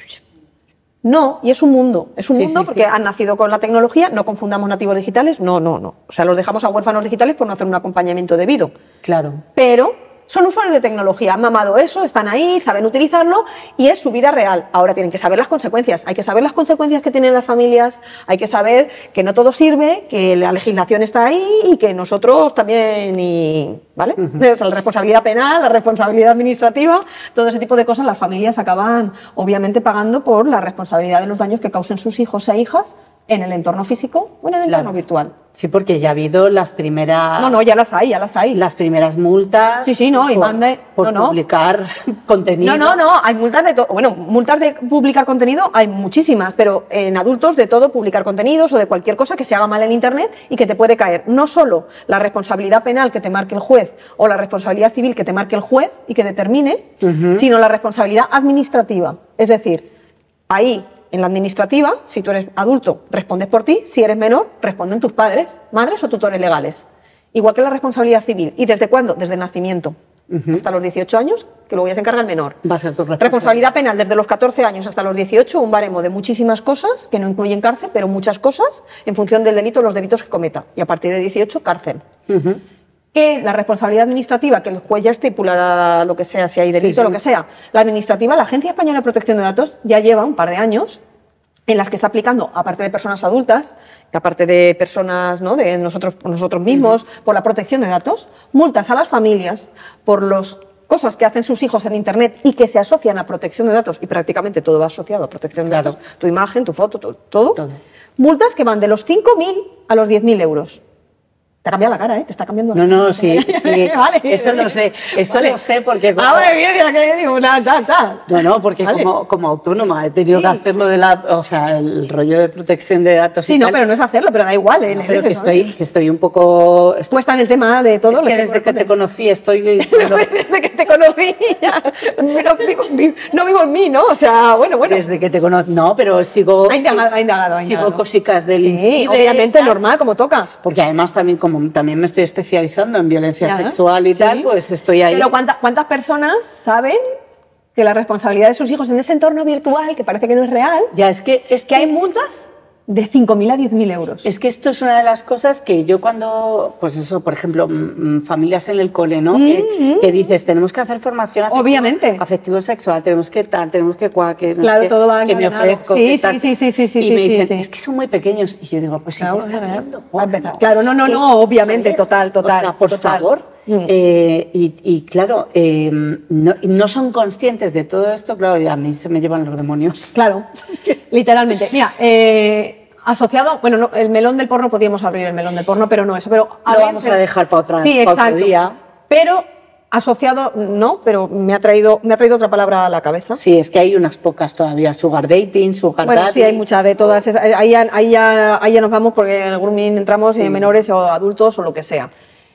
No, y es un mundo, es un Sí, mundo sí, porque sí. han nacido con la tecnología, no confundamos nativos digitales, no, no, no. O sea, los dejamos a huérfanos digitales por no hacer un acompañamiento debido. claro. Pero son usuarios de tecnología, han mamado eso, están ahí, saben utilizarlo y es su vida real. Ahora tienen que saber las consecuencias, hay que saber las consecuencias que tienen las familias, hay que saber que no todo sirve, que la legislación está ahí y que nosotros también, y, ¿vale? O sea, la responsabilidad penal, la responsabilidad administrativa, todo ese tipo de cosas las familias acaban obviamente pagando por la responsabilidad de los daños que causen sus hijos e hijas en el entorno físico o en el Claro. entorno virtual. Sí, porque ya ha habido las primeras... No, no, ya las hay, ya las hay. Las primeras multas Sí, sí, no, y por, mande- por no, no. publicar contenido. No, no, no, hay multas de todo. Bueno, multas de publicar contenido hay muchísimas, pero en adultos de todo, publicar contenidos o de cualquier cosa que se haga mal en Internet y que te puede caer no solo la responsabilidad penal que te marque el juez o la responsabilidad civil que te marque el juez y que determine, sino la responsabilidad administrativa. Es decir, ahí, en la administrativa, si tú eres adulto, respondes por ti, si eres menor, responden tus padres, madres o tutores legales. Igual que la responsabilidad civil. ¿Y desde cuándo? Desde el nacimiento. Hasta los dieciocho años, que luego ya se encarga el menor. Va a ser tu responsabilidad. Responsabilidad penal desde los catorce años hasta los dieciocho, un baremo de muchísimas cosas, que no incluyen cárcel, pero muchas cosas, en función del delito, los delitos que cometa. Y a partir de dieciocho, cárcel. Que la responsabilidad administrativa, que el juez ya estipulará lo que sea, si hay delito Sí, sí. lo que sea, la administrativa, la Agencia Española de Protección de Datos ya lleva un par de años en las que está aplicando, aparte de personas adultas, que aparte de personas, ¿no?, de nosotros, nosotros mismos, por la protección de datos, multas a las familias por las cosas que hacen sus hijos en Internet y que se asocian a protección de datos, y prácticamente todo va asociado a protección de Claro. datos, tu imagen, tu foto, tu- todo, Todo. multas que van de los cinco mil a los diez mil euros. Te ha cambiado la cara, ¿eh? Te está cambiando la No, cara. no, sí, sí. Vale. Eso lo sé, eso Vale. lo sé porque... como- Ahora bien, ya que digo, tal, tal, tal. No, no, porque Vale. como, como autónoma he tenido Sí. que hacerlo de la... O sea, el rollo de protección de datos Sí, y no, tal. pero no es hacerlo, pero da igual. ¿eh? No, pero Es que eso, estoy, ¿eh? que estoy un poco... estoy- Puesta en el tema de todo. es lo que desde que te conocí estoy... bueno, Desde que te conocí, ya. No vivo, vi- no vivo en mí, ¿no? O sea, bueno, bueno. desde que te conozco... No, pero sigo... Ha indagado, ha indagado, ha Sigo indagado. cositas del Sí, INCIBE, obviamente, tal. normal, como toca. Porque además también, como también me estoy especializando en violencia Ya, sexual y sí. tal, pues estoy ahí. Pero ¿cuánta- ¿cuántas personas saben que la responsabilidad de sus hijos en ese entorno virtual, que parece que no es real, Ya, es que, es que hay multas de cinco mil a diez mil euros? Es que esto es una de las cosas que yo cuando, pues eso, por ejemplo, mm, familias en el cole, ¿no? Que, que dices, tenemos que hacer formación afectivo, Obviamente. afectivo-sexual, tenemos que tal, tenemos que cual, que no sé Claro, qué, todo va que me encadenado. ofrezco, Sí, que sí, tal. sí, sí, sí, sí, Y sí, me sí, dicen, sí. es que son muy pequeños. Y yo digo, pues si Claro, ya están a viendo ver, porno. a empezar. Claro, no, no, ¿Qué? no, obviamente, A ver, total, total, O sea, por total. favor. Mm. Eh, y, y claro, eh, no, no son conscientes de todo esto, claro, y a mí se me llevan los demonios. Claro, literalmente. Mira, eh, asociado, bueno, no, el melón del porno, podríamos abrir el melón del porno, pero no eso. Pero Lo ver, vamos a dejar para otra- sí, para otro exacto. día. Pero asociado, no, pero me ha traído, me ha traído otra palabra a la cabeza. Sí, es que hay unas pocas todavía, sugar dating, sugar Bueno, daddy. sí, hay muchas de todas esas. Ahí ya, ahí ya, ahí ya nos vamos porque en el grooming entramos en menores o adultos o lo que sea.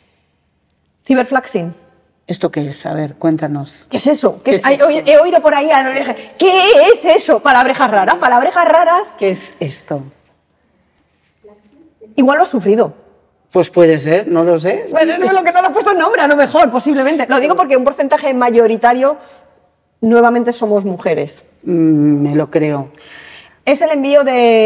Ciberflaxing. ¿Esto qué es? A ver, cuéntanos. ¿Qué es eso? ¿Qué ¿Qué es- es hay- esto? oye, he oído por ahí a la oreja. ¿Qué es eso? Palabrejas raras, palabrejas raras. ¿Qué es esto? Igual lo has sufrido. Pues puede ser, no lo sé. Bueno, no, lo que no le has puesto nombre, a lo mejor, posiblemente. Lo digo porque un porcentaje mayoritario, nuevamente somos mujeres. Mm, me lo creo. Es el envío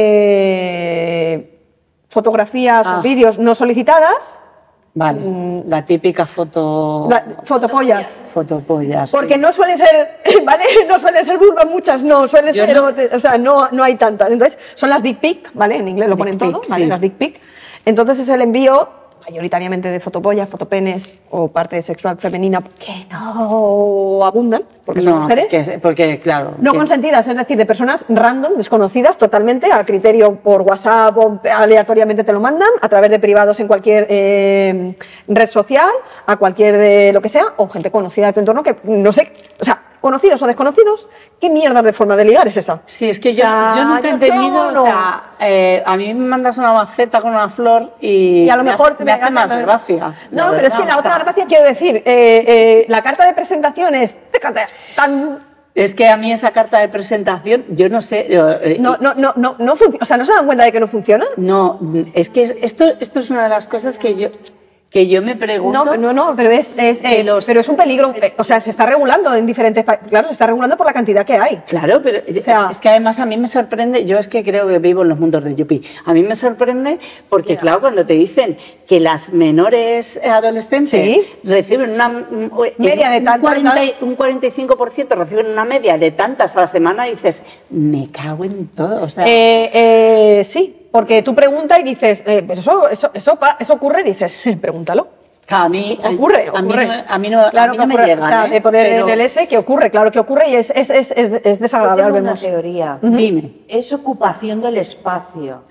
de fotografías Ah. o vídeos no solicitadas, Vale, la típica foto... la- fotopollas. Fotopollas. sí. Porque no suelen ser, ¿vale? No suelen ser vulvas muchas, no, suelen Yo ser, no. o sea, no, no hay tantas. Entonces, son las dick pic, ¿vale? En inglés lo Dick ponen pic, todo, ¿vale? sí. Las dick pic. Entonces es el envío mayoritariamente de fotopollas, fotopenes o parte sexual femenina que no abundan, porque son No, mujeres. porque, porque, claro. No que- consentidas, es decir, de personas random, desconocidas totalmente, a criterio por WhatsApp o aleatoriamente te lo mandan, a través de privados en cualquier eh, red social, a cualquier de lo que sea, o gente conocida de tu entorno que no sé, o sea, conocidos o desconocidos, ¿qué mierda de forma de ligar es esa? Sí, es que yo, O sea, yo nunca he yo- entendido, yo no. o sea, eh, a mí me mandas una maceta con una flor y, Y a lo me mejor hace, te me hace más me- gracia. No, la pero es que verdad, la o otra sea, gracia quiero decir, eh, eh, la carta de presentación es técate, tan Es que a mí esa carta de presentación, yo no sé... eh, no no no no no func- o sea, ¿no se dan cuenta de que no funciona? No, es que esto, esto es una de las cosas que yo, que yo me pregunto... No, no, no, pero es, es, eh, que los- pero es un peligro, eh, o sea, se está regulando en diferentes países, claro, se está regulando por la cantidad que hay. Claro, pero sea- es que además a mí me sorprende, yo es que creo que vivo en los mundos de Yupi, a mí me sorprende porque, claro, cuando te dicen que las menores adolescentes Sí. reciben una un- Media de un tantas, cuarenta y- ¿sabes? un cuarenta y cinco por ciento reciben una media de tantas a la semana, y dices, me cago en todo, o sea... Eh, eh, sí, porque tú preguntas y dices, eh, pues eso, eso, eso, pa- eso ocurre, y dices, pregúntalo. a mí, Ocurre, a mí ocurre. no- a mí no, claro a mí que no me ocurre, llegan, o sea, ¿eh? de poner Pero- en el S que ocurre, claro que ocurre y es, es, es, es, es Yo desagradable, tengo una vemos. teoría. Dime. Es ocupación del espacio.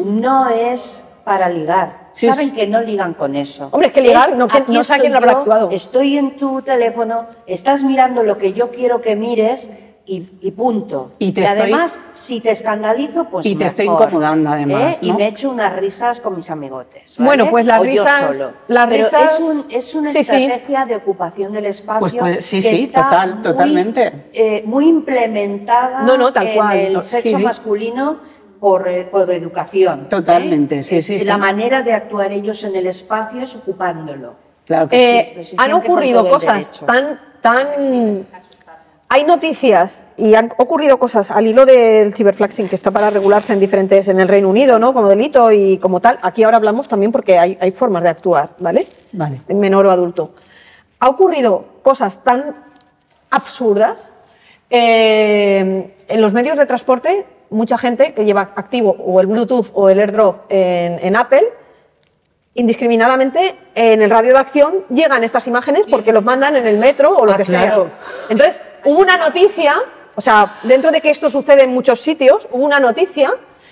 No es para ligar. Sí, Saben sí. que no ligan con eso. Hombre, es que ligar, Es, no, que- aquí no sé a estoy quién lo habrá yo, actuado. Estoy en tu teléfono, estás mirando lo que yo quiero que mires y, y punto. Y te estoy- además, si te escandalizo, pues Y te estoy mejor, incomodando, además, ¿eh? Y ¿no? me echo unas risas con mis amigotes. ¿vale? Bueno, pues las O yo risas- solo. las Pero risas- es, un- es una Sí, sí. estrategia de ocupación del espacio. Pues puede- sí, que sí, está total, muy, totalmente. eh, muy implementada No, no, tal en cual, el to- sexo sí. masculino por, eh, por educación. Totalmente, ¿eh? sí, Es- sí, sí. La manera de actuar ellos en el espacio es ocupándolo. Claro que Eh, sí. pues se han siente con ocurrido todo el cosas derecho. tan, tan... Hay noticias y han ocurrido cosas al hilo del ciberflaxing que está para regularse en diferentes, en el Reino Unido, ¿no? Como delito y como tal. Aquí ahora hablamos también porque hay, hay formas de actuar, ¿vale? Vale. En menor o adulto. Ha ocurrido cosas tan absurdas. eh, en los medios de transporte, mucha gente que lleva activo o el Bluetooth o el AirDrop en, en Apple, indiscriminadamente en el radio de acción llegan estas imágenes porque los mandan en el metro o lo Ah, que claro. sea. Entonces, hubo una noticia, o sea, dentro de que esto sucede en muchos sitios, hubo una noticia,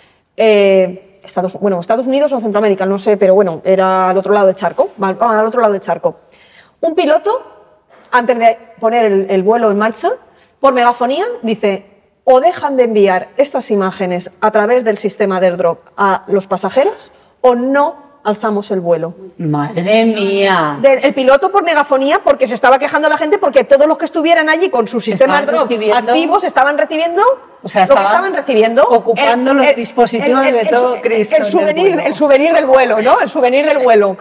eh, Estados, bueno, Estados Unidos o Centroamérica, no sé, pero bueno, era al otro lado del charco, al, al otro lado del charco. Un piloto, antes de poner el, el vuelo en marcha, por megafonía, dice, o dejan de enviar estas imágenes a través del sistema de AirDrop a los pasajeros, o no alzamos el vuelo. Madre mía. De- el piloto por megafonía porque se estaba quejando la gente porque todos los que estuvieran allí con su sistema Estaban AirDrop recibiendo- activos estaban recibiendo O sea, lo que estaban estaban recibiendo ocupando los dispositivos de todo el- Cristo el en el souvenir vuelo. el souvenir del vuelo, ¿no? El souvenir del vuelo.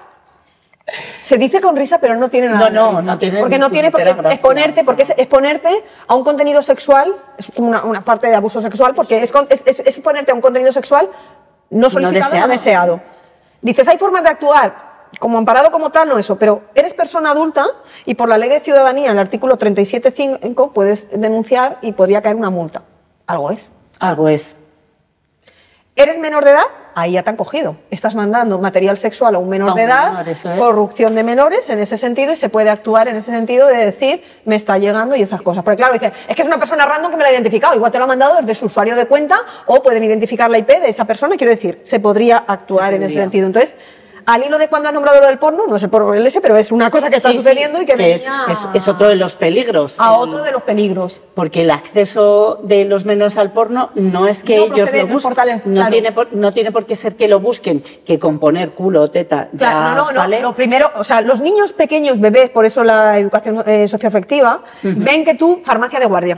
Se dice con risa, pero no tiene nada. No, no, de risa. no tiene porque no ni tiene porque puñetera gracia, exponerte, o porque es sea. exponerte a un contenido sexual, es como una, una parte de abuso sexual, porque es, con- es, es- es exponerte a un contenido sexual no solicitado, no deseado. deseado. Dices, hay formas de actuar, como amparado como tal, no eso, pero eres persona adulta y por la ley de ciudadanía, el artículo treinta y siete punto cinco, puedes denunciar y podría caer una multa. Algo es. Algo es. ¿Eres menor de edad? Ahí ya te han cogido. Estás mandando material sexual a un menor A un de edad, menor, eso es. corrupción de menores en ese sentido, y se puede actuar en ese sentido de decir, me está llegando y esas cosas. Porque claro, dice, es que es una persona random que me la ha identificado, igual te lo ha mandado desde su usuario de cuenta, o pueden identificar la I P de esa persona, quiero decir, se podría actuar Se en ese podría. sentido. Entonces, al hilo de cuando has nombrado lo del porno, no es el porno el ese, pero es una cosa que está Sí, sí, sucediendo y que, que es, venía es, es otro de los peligros. a El- otro de los peligros. Porque el acceso de los menores al porno no es que No ellos procede lo de los busquen, portales, no, claro. tiene por, no tiene por qué ser que lo busquen, que con poner culo o teta ya Claro, no, no, no, sale. lo primero, o sea, los niños pequeños, bebés, por eso la educación eh, socioafectiva, ven que tú, farmacia de guardia.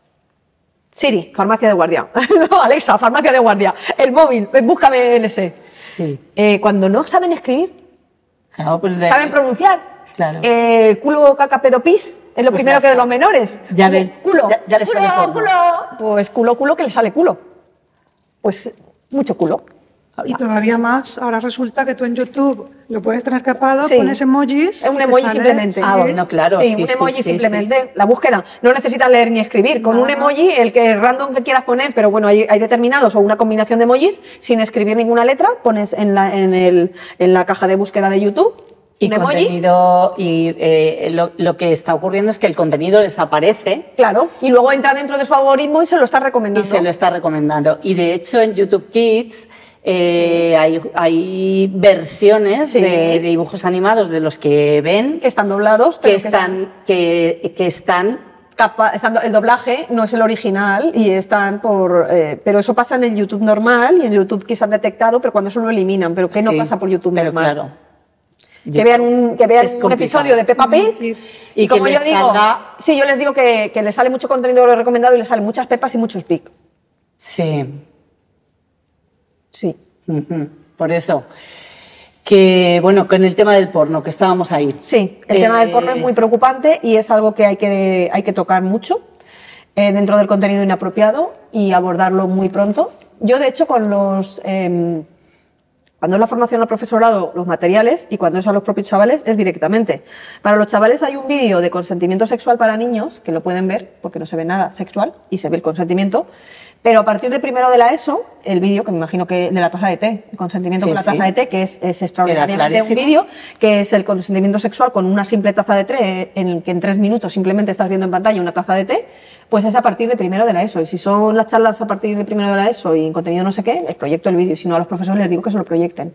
Siri, farmacia de guardia. No, Alexa, farmacia de guardia. El móvil, eh, búscame en ese. Sí. Eh, cuando no saben escribir, Claro, pues de- saben pronunciar. Claro. Eh, culo, caca, pedo, pis, es lo Pues primero ya que de está. los menores. Ya Culo, ven, Culo, ya- ya les culo, sale porno. culo. Pues culo, culo, que le sale culo. Pues mucho culo. Y todavía más, ahora resulta que tú en YouTube lo puedes tener capado, Sí. pones emojis. Es un y te emoji sale- simplemente. Ah, bueno, claro. Sí, sí, un sí, emoji sí, simplemente. La búsqueda. No necesitas leer ni escribir. Con un emoji, el que random que quieras poner, pero bueno, hay, hay determinados o una combinación de emojis, sin escribir ninguna letra, pones en la, en el, en la caja de búsqueda de YouTube Y un emoji. contenido, y eh, lo, lo que está ocurriendo es que el contenido les aparece Claro. Y luego entra dentro de su algoritmo y se lo está recomendando. y se lo está recomendando. Y de hecho en YouTube Kids eh, hay, hay versiones Sí. de, de dibujos animados de los que ven Que están doblados, que pero están, que, que están capa- están- el doblaje no es el original y están por eh, pero eso pasa en el YouTube normal y en YouTube que se han detectado, pero cuando eso lo eliminan, pero que no sí, pasa por YouTube pero normal. claro. Que vean un, que vean Es un complicado. episodio de Peppa Pig y, Y como que yo les digo, salga- sí, yo les digo que, que les sale mucho contenido recomendado y les salen muchas Peppas y muchos Pig. Sí. Sí. Ujú. Por eso. Que, bueno, con el tema del porno, que estábamos ahí. Sí, el Eh, tema del porno es muy preocupante y es algo que hay que, hay que tocar mucho eh, dentro del contenido inapropiado y abordarlo muy pronto. Yo, de hecho, con los... eh, cuando es la formación al profesorado, los materiales, y cuando es a los propios chavales, es directamente. Para los chavales hay un vídeo de consentimiento sexual para niños, que lo pueden ver, porque no se ve nada sexual, y se ve el consentimiento, pero a partir de primero de la ESO, el vídeo, que me imagino que de la taza de té, el consentimiento Sí, con la sí. taza de té, que es, es extraordinariamente un clarísimo. vídeo, que es el consentimiento sexual con una simple taza de té, en el que en tres minutos simplemente estás viendo en pantalla una taza de té, pues es a partir de primero de la ESO. Y si son las charlas a partir de primero de la ESO y en contenido no sé qué, les proyecto el vídeo. Si no, a los profesores les digo que se lo proyecten.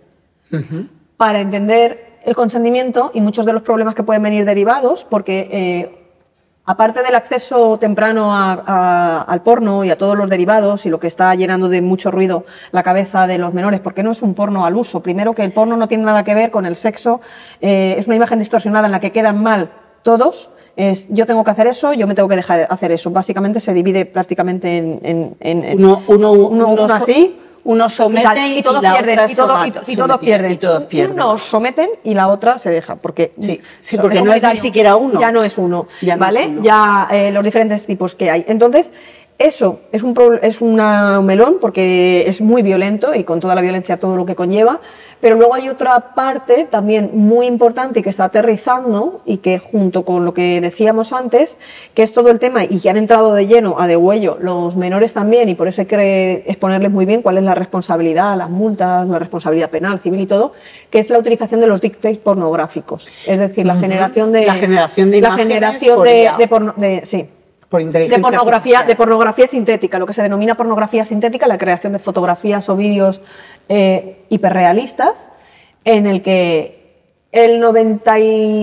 Para entender el consentimiento y muchos de los problemas que pueden venir derivados, porque eh, aparte del acceso temprano a- a- al porno y a todos los derivados y lo que está llenando de mucho ruido la cabeza de los menores, porque no es un porno al uso. Primero, que el porno no tiene nada que ver con el sexo, eh, es una imagen distorsionada en la que quedan mal todos. Es yo tengo que hacer eso, yo me tengo que dejar hacer eso. Básicamente se divide prácticamente en, en- en- en- Uno, uno, uno- uno uno so- así, uno y, somete tal, y, y todos la pierden, otra y, todo- soma- y to- y todos sometida, pierden. y todos pierden. Unos someten y la otra se deja, porque Sí, sí, el porque no es ni comentario siquiera uno. Ya no es uno, Ya no ¿vale? es uno. Ya eh, los diferentes tipos que hay. Entonces, eso es un, pro- es una- un melón porque es muy violento y con toda la violencia todo lo que conlleva, pero luego hay otra parte también muy importante y que está aterrizando y que junto con lo que decíamos antes, que es todo el tema y que han entrado de lleno a degüello los menores también y por eso hay que exponerles muy bien cuál es la responsabilidad, las multas, la responsabilidad penal, civil y todo, que es la utilización de los deepfakes pornográficos, es decir, la generación de La generación de la imágenes generación por de, I A. de porno- de- sí, por de inteligencia pornografía, artificial. de pornografía sintética, lo que se denomina pornografía sintética, la creación de fotografías o vídeos eh, hiperrealistas, en el que el noventa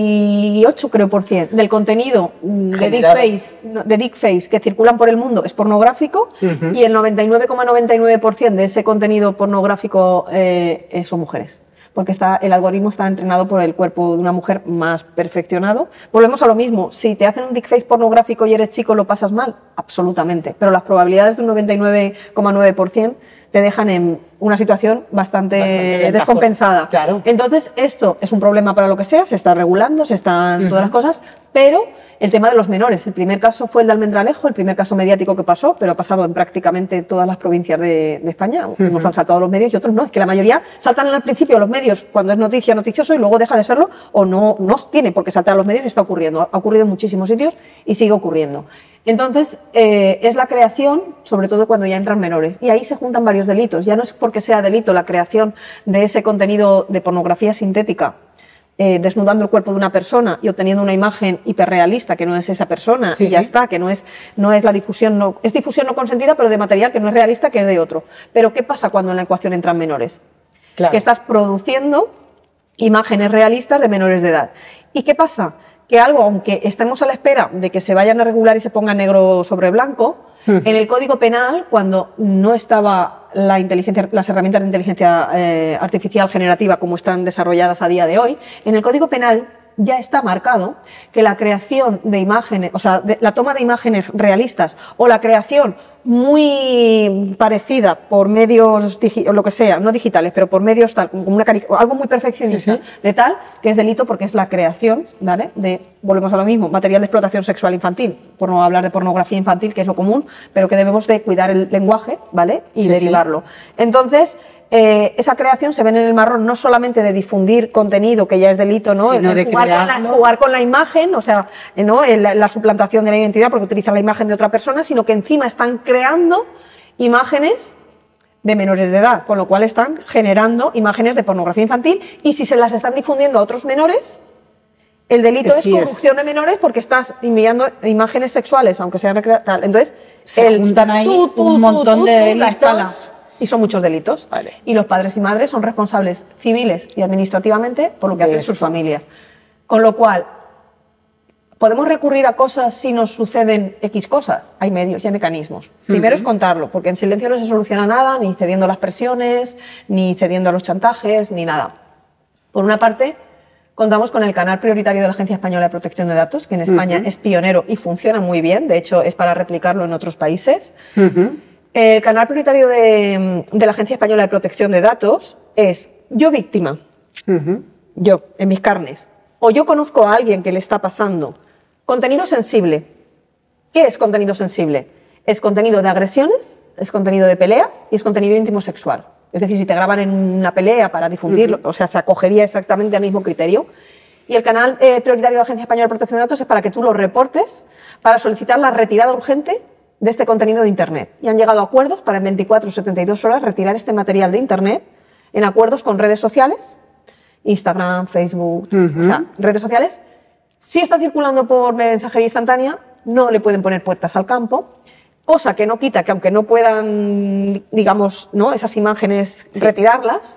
y ocho creo por cien del contenido mm, de Generado. deepfakes, no, de deepfakes que circulan por el mundo es pornográfico y el noventa y nueve coma noventa y nueve por cien de ese contenido pornográfico eh, eh, son mujeres. Porque está, el algoritmo está entrenado por el cuerpo de una mujer más perfeccionado. Volvemos a lo mismo, si te hacen un deepfake pornográfico y eres chico, ¿lo pasas mal? Absolutamente. Pero las probabilidades de un noventa y nueve coma nueve por cien te dejan en una situación bastante, Bastante ventajosa, descompensada. claro. Entonces, esto es un problema para lo que sea, se está regulando, se están todas las cosas, pero el tema de los menores. El primer caso fue el de Almendralejo, el primer caso mediático que pasó, pero ha pasado en prácticamente todas las provincias de, de España. Unos han saltado los medios y otros no. Es que la mayoría saltan al principio los medios cuando es noticia, noticioso, y luego deja de serlo, o no, no tiene por qué saltar a los medios y está ocurriendo. Ha ocurrido en muchísimos sitios y sigue ocurriendo. Entonces, eh, es la creación, sobre todo cuando ya entran menores. Y ahí se juntan varios delitos. Ya no es porque sea delito la creación de ese contenido de pornografía sintética, eh, desnudando el cuerpo de una persona y obteniendo una imagen hiperrealista que no es esa persona, Sí, y ya sí. está, que no es, no es la difusión, no, es difusión no consentida, pero de material que no es realista, que es de otro. Pero ¿qué pasa cuando en la ecuación entran menores? Claro. Que estás produciendo imágenes realistas de menores de edad. ¿Y qué pasa? Que algo, aunque estemos a la espera de que se vayan a regular y se ponga negro sobre blanco, en el Código Penal, cuando no estaba la inteligencia, las herramientas de inteligencia eh, artificial generativa como están desarrolladas a día de hoy, en el Código Penal ya está marcado que la creación de imágenes, o sea, de- la toma de imágenes realistas o la creación muy parecida por medios, o lo que sea, no digitales, pero por medios tal, como una algo muy perfeccionista, sí, sí. de tal, que es delito porque es la creación, ¿vale? De, volvemos a lo mismo, material de explotación sexual infantil, por no hablar de pornografía infantil, que es lo común, pero que debemos de cuidar el lenguaje, ¿vale? Y sí, derivarlo. Sí. Entonces, Eh, esa creación se ve en el marrón no solamente de difundir contenido, que ya es delito, ¿no? Sino de jugar, con la, jugar con la imagen, o sea, ¿no? la, la suplantación de la identidad porque utilizan la imagen de otra persona, sino que encima están creando imágenes de menores de edad, con lo cual están generando imágenes de pornografía infantil y si se las están difundiendo a otros menores, el delito sí es corrupción es. de menores porque estás enviando imágenes sexuales, aunque sean recreadas. Entonces, se el, juntan ahí tú, tú, un montón tú, tú, de delitos. Y son muchos delitos. Vale. Y los padres y madres son responsables civiles y administrativamente por lo que de hacen esto. sus familias. Con lo cual, ¿podemos recurrir a cosas si nos suceden X cosas? Hay medios y hay mecanismos. Primero uh-huh. es contarlo, porque en silencio no se soluciona nada, ni cediendo a las presiones, ni cediendo a los chantajes, ni nada. Por una parte, contamos con el canal prioritario de la Agencia Española de Protección de Datos, que en España uh-huh. es pionero y funciona muy bien. De hecho, es para replicarlo en otros países. Uh-huh. El canal prioritario de, de la Agencia Española de Protección de Datos es yo víctima, uh-huh. yo, en mis carnes, o yo conozco a alguien que le está pasando. Contenido sensible. ¿Qué es contenido sensible? Es contenido de agresiones, es contenido de peleas y es contenido íntimo sexual. Es decir, si te graban en una pelea para difundirlo, uh-huh. o sea, se acogería exactamente al mismo criterio. Y el canal eh, prioritario de la Agencia Española de Protección de Datos es para que tú lo reportes, para solicitar la retirada urgente de este contenido de Internet. Y han llegado a acuerdos para en veinticuatro o setenta y dos horas retirar este material de Internet en acuerdos con redes sociales, Instagram, Facebook, uh-huh. o sea, redes sociales. Si está circulando por mensajería instantánea, no le pueden poner puertas al campo, cosa que no quita que aunque no puedan, digamos, ¿no? esas imágenes sí. retirarlas,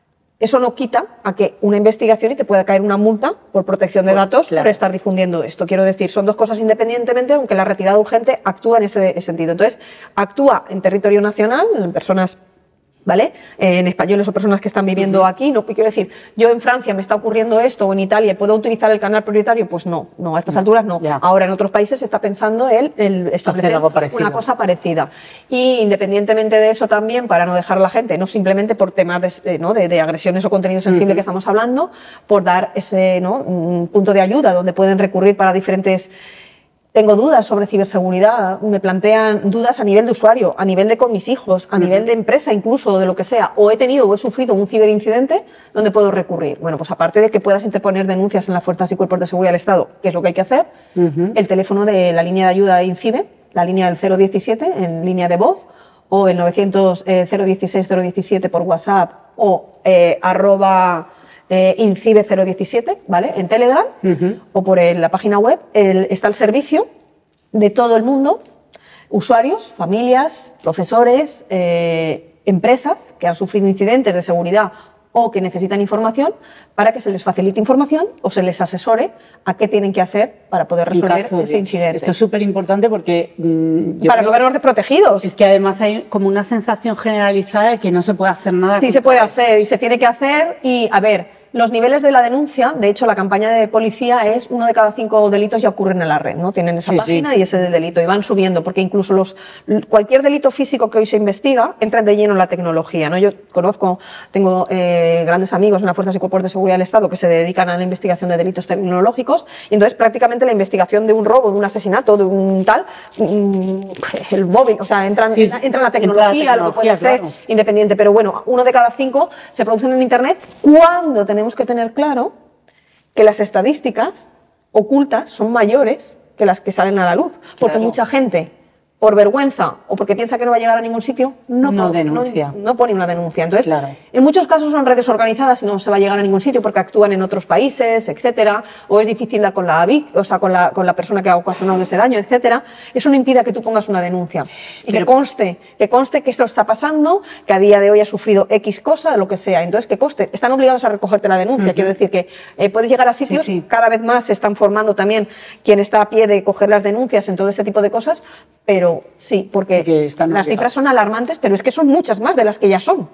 eso no quita a que una investigación y te pueda caer una multa por protección de datos claro. por estar difundiendo esto. Quiero decir, son dos cosas independientemente, aunque la retirada urgente actúa en ese sentido. Entonces, actúa en territorio nacional, en personas, ¿vale? En españoles o personas que están viviendo uh-huh. aquí. No quiero decir, yo en Francia me está ocurriendo esto o en Italia puedo utilizar el canal prioritario, pues no, no, a estas no. alturas no. Ya. Ahora en otros países se está pensando el, el establecer algo una cosa parecida. Y independientemente de eso también, para no dejar a la gente, no simplemente por temas de, ¿no? de, de agresiones o contenido sensible uh-huh. que estamos hablando, por dar ese ¿no? un punto de ayuda donde pueden recurrir para diferentes. Tengo dudas sobre ciberseguridad, me plantean dudas a nivel de usuario, a nivel de con mis hijos, a uh-huh. nivel de empresa incluso, de lo que sea, o he tenido o he sufrido un ciberincidente, ¿dónde puedo recurrir? Bueno, pues aparte de que puedas interponer denuncias en las fuerzas y cuerpos de seguridad del Estado, que es lo que hay que hacer, uh-huh. el teléfono de la línea de ayuda INCIBE, la línea del cero diecisiete en línea de voz, o el novecientos cero dieciséis cero diecisiete por WhatsApp, o eh, arroba... Eh, INCIBE cero diecisiete, ¿vale? En Telegram uh-huh. o por el, la página web el, está el servicio de todo el mundo, usuarios, familias, profesores, eh, empresas que han sufrido incidentes de seguridad o que necesitan información para que se les facilite información o se les asesore a qué tienen que hacer para poder resolver ese incidente. Esto es súper importante porque... Mmm, para no vernos desprotegidos. Es que además hay como una sensación generalizada de que no se puede hacer nada. Sí, se puede hacer y se tiene que hacer y, a ver... Los niveles de la denuncia, de hecho la campaña de policía es uno de cada cinco delitos ya ocurren en la red, ¿no? Tienen esa sí, página sí. y ese delito y van subiendo porque incluso los cualquier delito físico que hoy se investiga entra de lleno en la tecnología, ¿no? Yo conozco, tengo eh, grandes amigos en las fuerzas y cuerpos de seguridad del Estado que se dedican a la investigación de delitos tecnológicos y entonces prácticamente la investigación de un robo, de un asesinato, de un tal, mm, el móvil, o sea, entran, sí, entra, entra en la tecnología, entra la tecnología lo que puede claro. ser independiente, pero bueno, uno de cada cinco se producen en Internet cuando tenemos que tener claro que las estadísticas ocultas son mayores que las que salen a la luz, porque claro. mucha gente, por vergüenza o porque piensa que no va a llegar a ningún sitio, no, no pone, denuncia. No, no pone una denuncia. Entonces, claro. en muchos casos son redes organizadas y no se va a llegar a ningún sitio porque actúan en otros países, etcétera, o es difícil dar con la o sea, con la, con la persona que ha ocasionado ese daño, etcétera. Eso no impide que tú pongas una denuncia y Pero, que conste, que conste que esto está pasando, que a día de hoy ha sufrido X cosa, lo que sea. Entonces, que conste, están obligados a recogerte la denuncia. Uh-huh. Quiero decir que eh, puedes llegar a sitios, sí, sí. cada vez más se están formando también quien está a pie de coger las denuncias en todo este tipo de cosas, pero sí, porque sí que están las cifras son alarmantes, pero es que son muchas más de las que ya son.